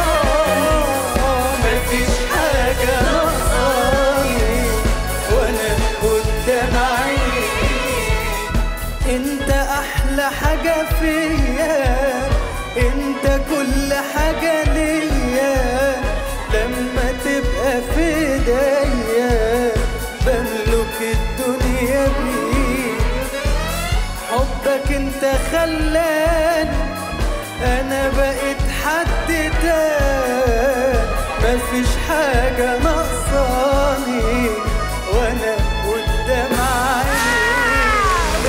مفيش حاجة ناقصاني وأنا قدام عينيك. انت احلى حاجة فيا، انت كل حاجة ليا. لما تبقى في ايديا بملك الدنيا بيك. حبك انت خلاني انا بقيت حد تاني، مفيش حاجة ناقصاني وانا قدام عينيك.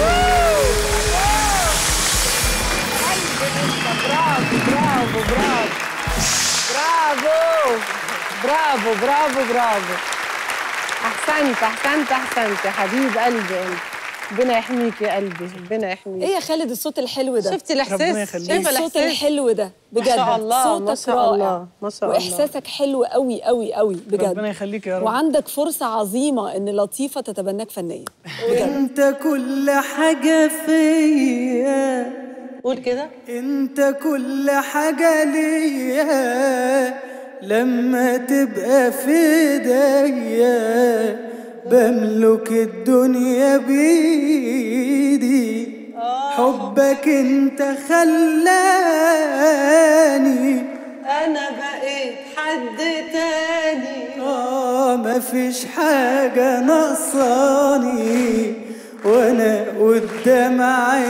برافو برافو برافو برافو برافو برافو برافو. احسنت احسنت احسنت يا حبيب قلبي انت. ربنا يحميك يا قلبي، ربنا يحميك. ايه يا خالد الصوت الحلو ده؟ شفتي الاحساس؟ شايفه الصوت الحلو ده بجد؟ ما شاء الله، صوتك ما شاء رائع الله، ما شاء الله. واحساسك حلو قوي قوي قوي بجد. ربنا يخليك يا رب. وعندك فرصه عظيمه ان لطيفه تتبناك فنيا. انت كل حاجه فيا، قول كده. انت كل حاجه ليا، لما تبقى في ايديا بملك الدنيا بإيدي. حبك انت خلاني انا بقيت حد تاني. اه مفيش حاجة ناقصاني وانا قدام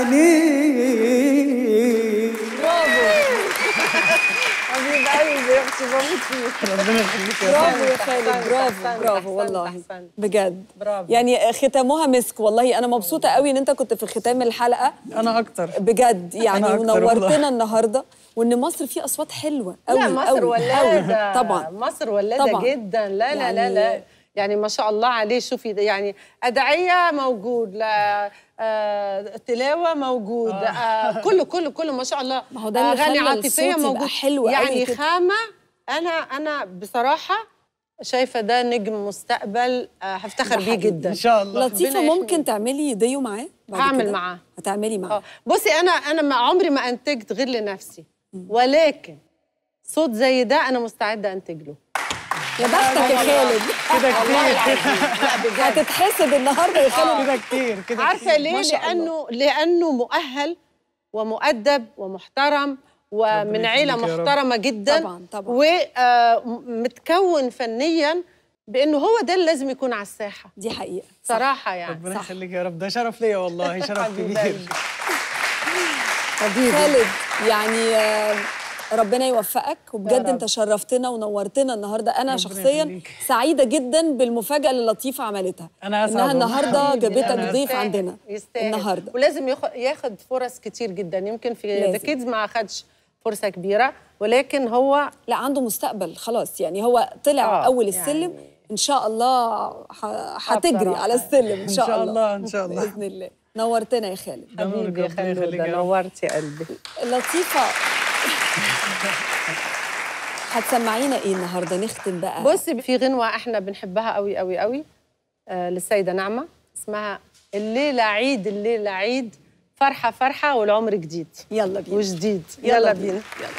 عينيك. برافو حبيب قلبي، يا اختي بموت فيك. ربنا يخليك يا برافو يا خالد، برافو برافو والله بجد. برافو. يعني ختامها مسك والله. انا مبسوطه قوي ان انت كنت في ختام الحلقه. انا اكتر بجد يعني، أنا أكتر ونورتنا والله. النهارده، وان مصر فيه اصوات حلوه قوي. لا مصر ولاده طبعا مصر ولاده طبعا. جدا. لا لا يعني لا لا يعني ما شاء الله عليه. شوفي يعني أدعية موجود، لا آه تلاوة موجود، آه. آه كله كله كله ما شاء الله. ما هو ده اللي أغاني خلى عاطفية الصوت يبقى موجود، حلو قوي يعني كده. خامة. أنا أنا بصراحة شايفة ده نجم مستقبل، آه هفتخر بيه جدا ان شاء الله. لطيفه ممكن تعملي ديو معاه؟ هعمل معاه. هتعملي معاه؟ آه. بصي أنا أنا ما عمري ما أنتجت غير لنفسي، ولكن صوت زي ده أنا مستعدة أنتج له. يا بختك يا خالد. كده كتير هتتحسد النهارده يا خالد. كده كتير كده. عارفه ليه؟ لانه لانه مؤهل ومؤدب ومحترم ومن عيله محترمه جدا. طبعا طبعا. ومتكون فنيا بانه هو ده اللي لازم يكون على الساحه. دي حقيقه صراحه يعني. ربنا يخليك يا رب، ده شرف ليا والله، شرف كبير. حبيبي خالد يعني ربنا يوفقك، وبجد انت شرفتنا ونورتنا النهارده. انا شخصيا يخليك. سعيده جدا بالمفاجاه اللي لطيفه عملتها، انا انها النهارده جابتك ضيف يستاهل. عندنا يستاهل. النهارده، ولازم ياخد فرص كتير جدا. يمكن في ذا كيدز ما اخدش فرصه كبيره، ولكن هو لا عنده مستقبل خلاص. يعني هو طلع آه اول السلم يعني. ان شاء الله هتجري على السلم ان شاء, إن شاء الله ان شاء الله باذن الله. نورتنا يا خالد. حبيبي يا خالد، نورتي قلبي. لطيفه هتسمعينا ايه النهارده نختم بقى؟ بصي في غنوه احنا بنحبها قوي قوي قوي آه للسيده نعمه، اسمها الليله عيد الليله عيد، فرحه فرحه والعمر جديد. يلا بينا وجديد. يلا, يلا بينا, بينا. يلا.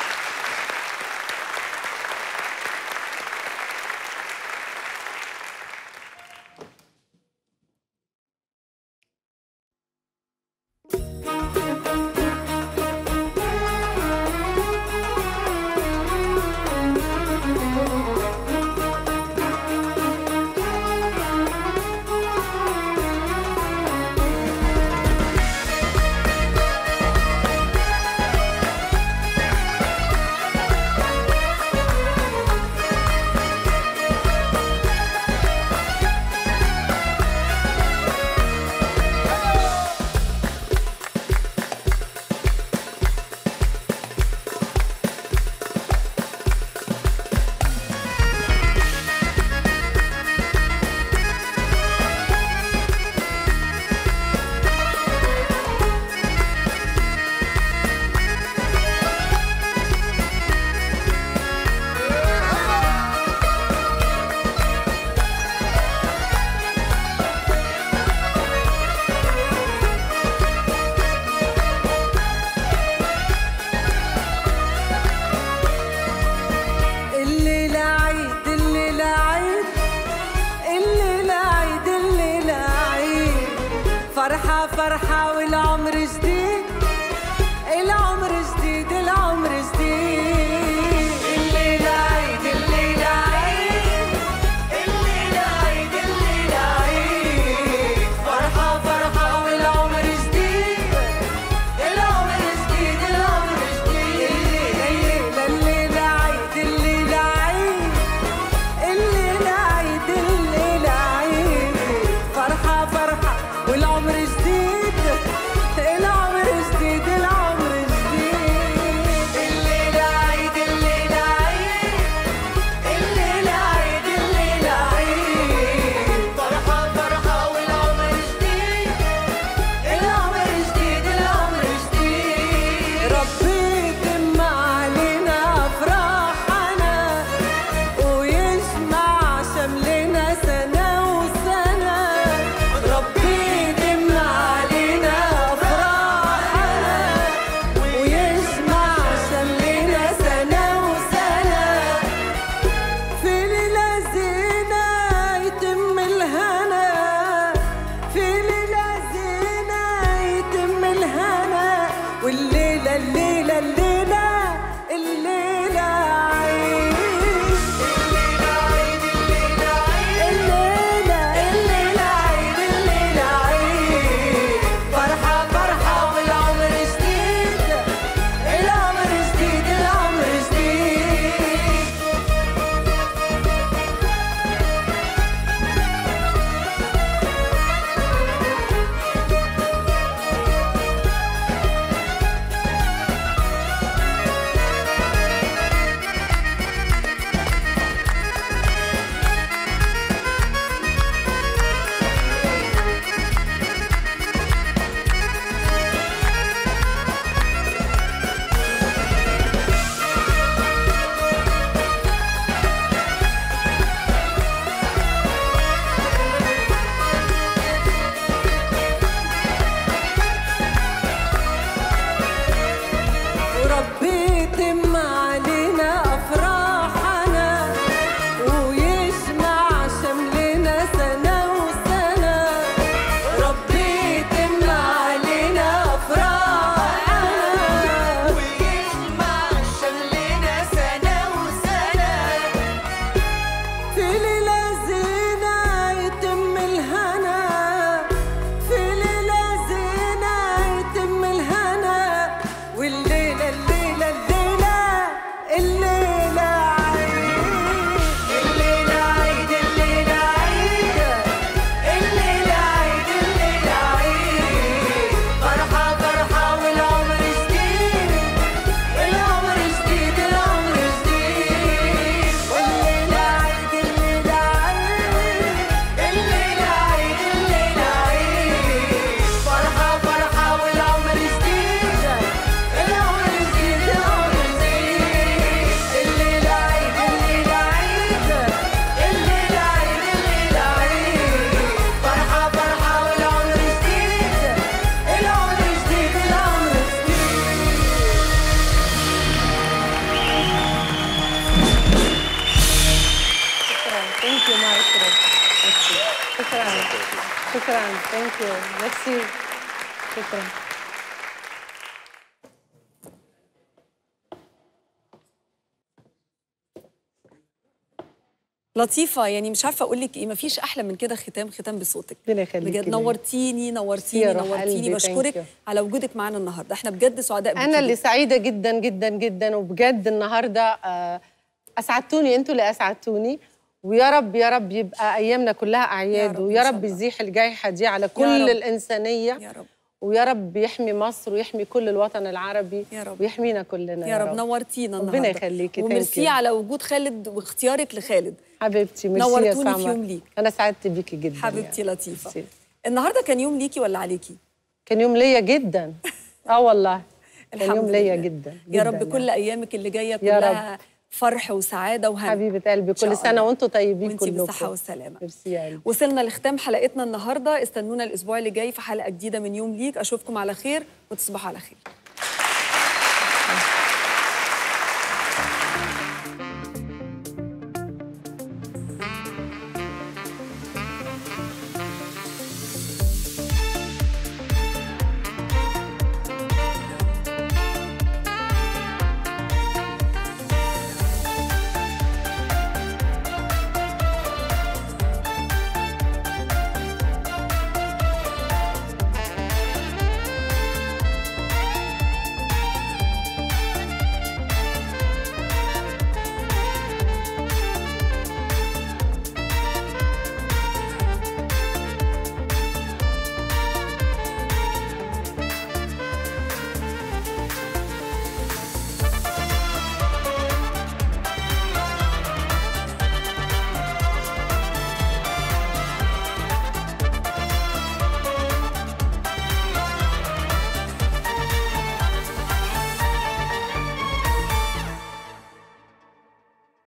فرحة فرحة والعمر جديد، العمر جديد العمر جديد. الليلة عيد الليلة عيد الليلة عيد الليلة عيد، فرحة فرحة والعمر جديد العمر جديد العمر جديد. الليلة الليلة عيد الليلة عيد الليلة عيد الليلة عيد، فرحة فرحة والعمر جديد العمر جديد العمر جديد. الليلة ثانك يو ميرسي شكرا. لطيفة، يعني مش عارفة أقول لك إيه، مفيش أحلى من كده ختام ختام بصوتك. ربنا يخليكي بجد نورتيني نورتيني نورتيني، بشكرك على وجودك معانا النهارده، احنا بجد سعداء بيكي. أنا اللي سعيدة جدا جدا جدا، وبجد النهارده أسعدتوني، أنتوا اللي أسعدتوني، ويا رب يا رب يبقى أيامنا كلها أعياد، ويا رب يزيح الجائحة دي على كل الإنسانية يا رب، ويا رب يحمي مصر ويحمي كل الوطن العربي يا رب، ويحمينا كلنا يا رب. رب نورتينا النهارده، ربنا يخليكي، وميرسي على وجود خالد واختيارك لخالد حبيبتي. ميرسي نورتوني يا في يوم ليك، انا سعدت بيكي جدا حبيبتي يعني. لطيفه. ميرسي. النهارده كان يوم ليكي ولا عليكي؟ كان يوم ليا جدا. اه والله كان يوم ليا جدا, جدا يا رب يعني. كل ايامك اللي جايه كلها فرح وسعاده وهنا. حبيبه قلبي كل سنه وانتم طيبين كلكم، وانتي بالصحه والسلامه. ميرسي يا قلبي. وصلنا لختام حلقتنا النهارده، استنونا الاسبوع اللي جاي في حلقه جديده من يوم ليك، اشوفكم على خير وتصبحوا على خير.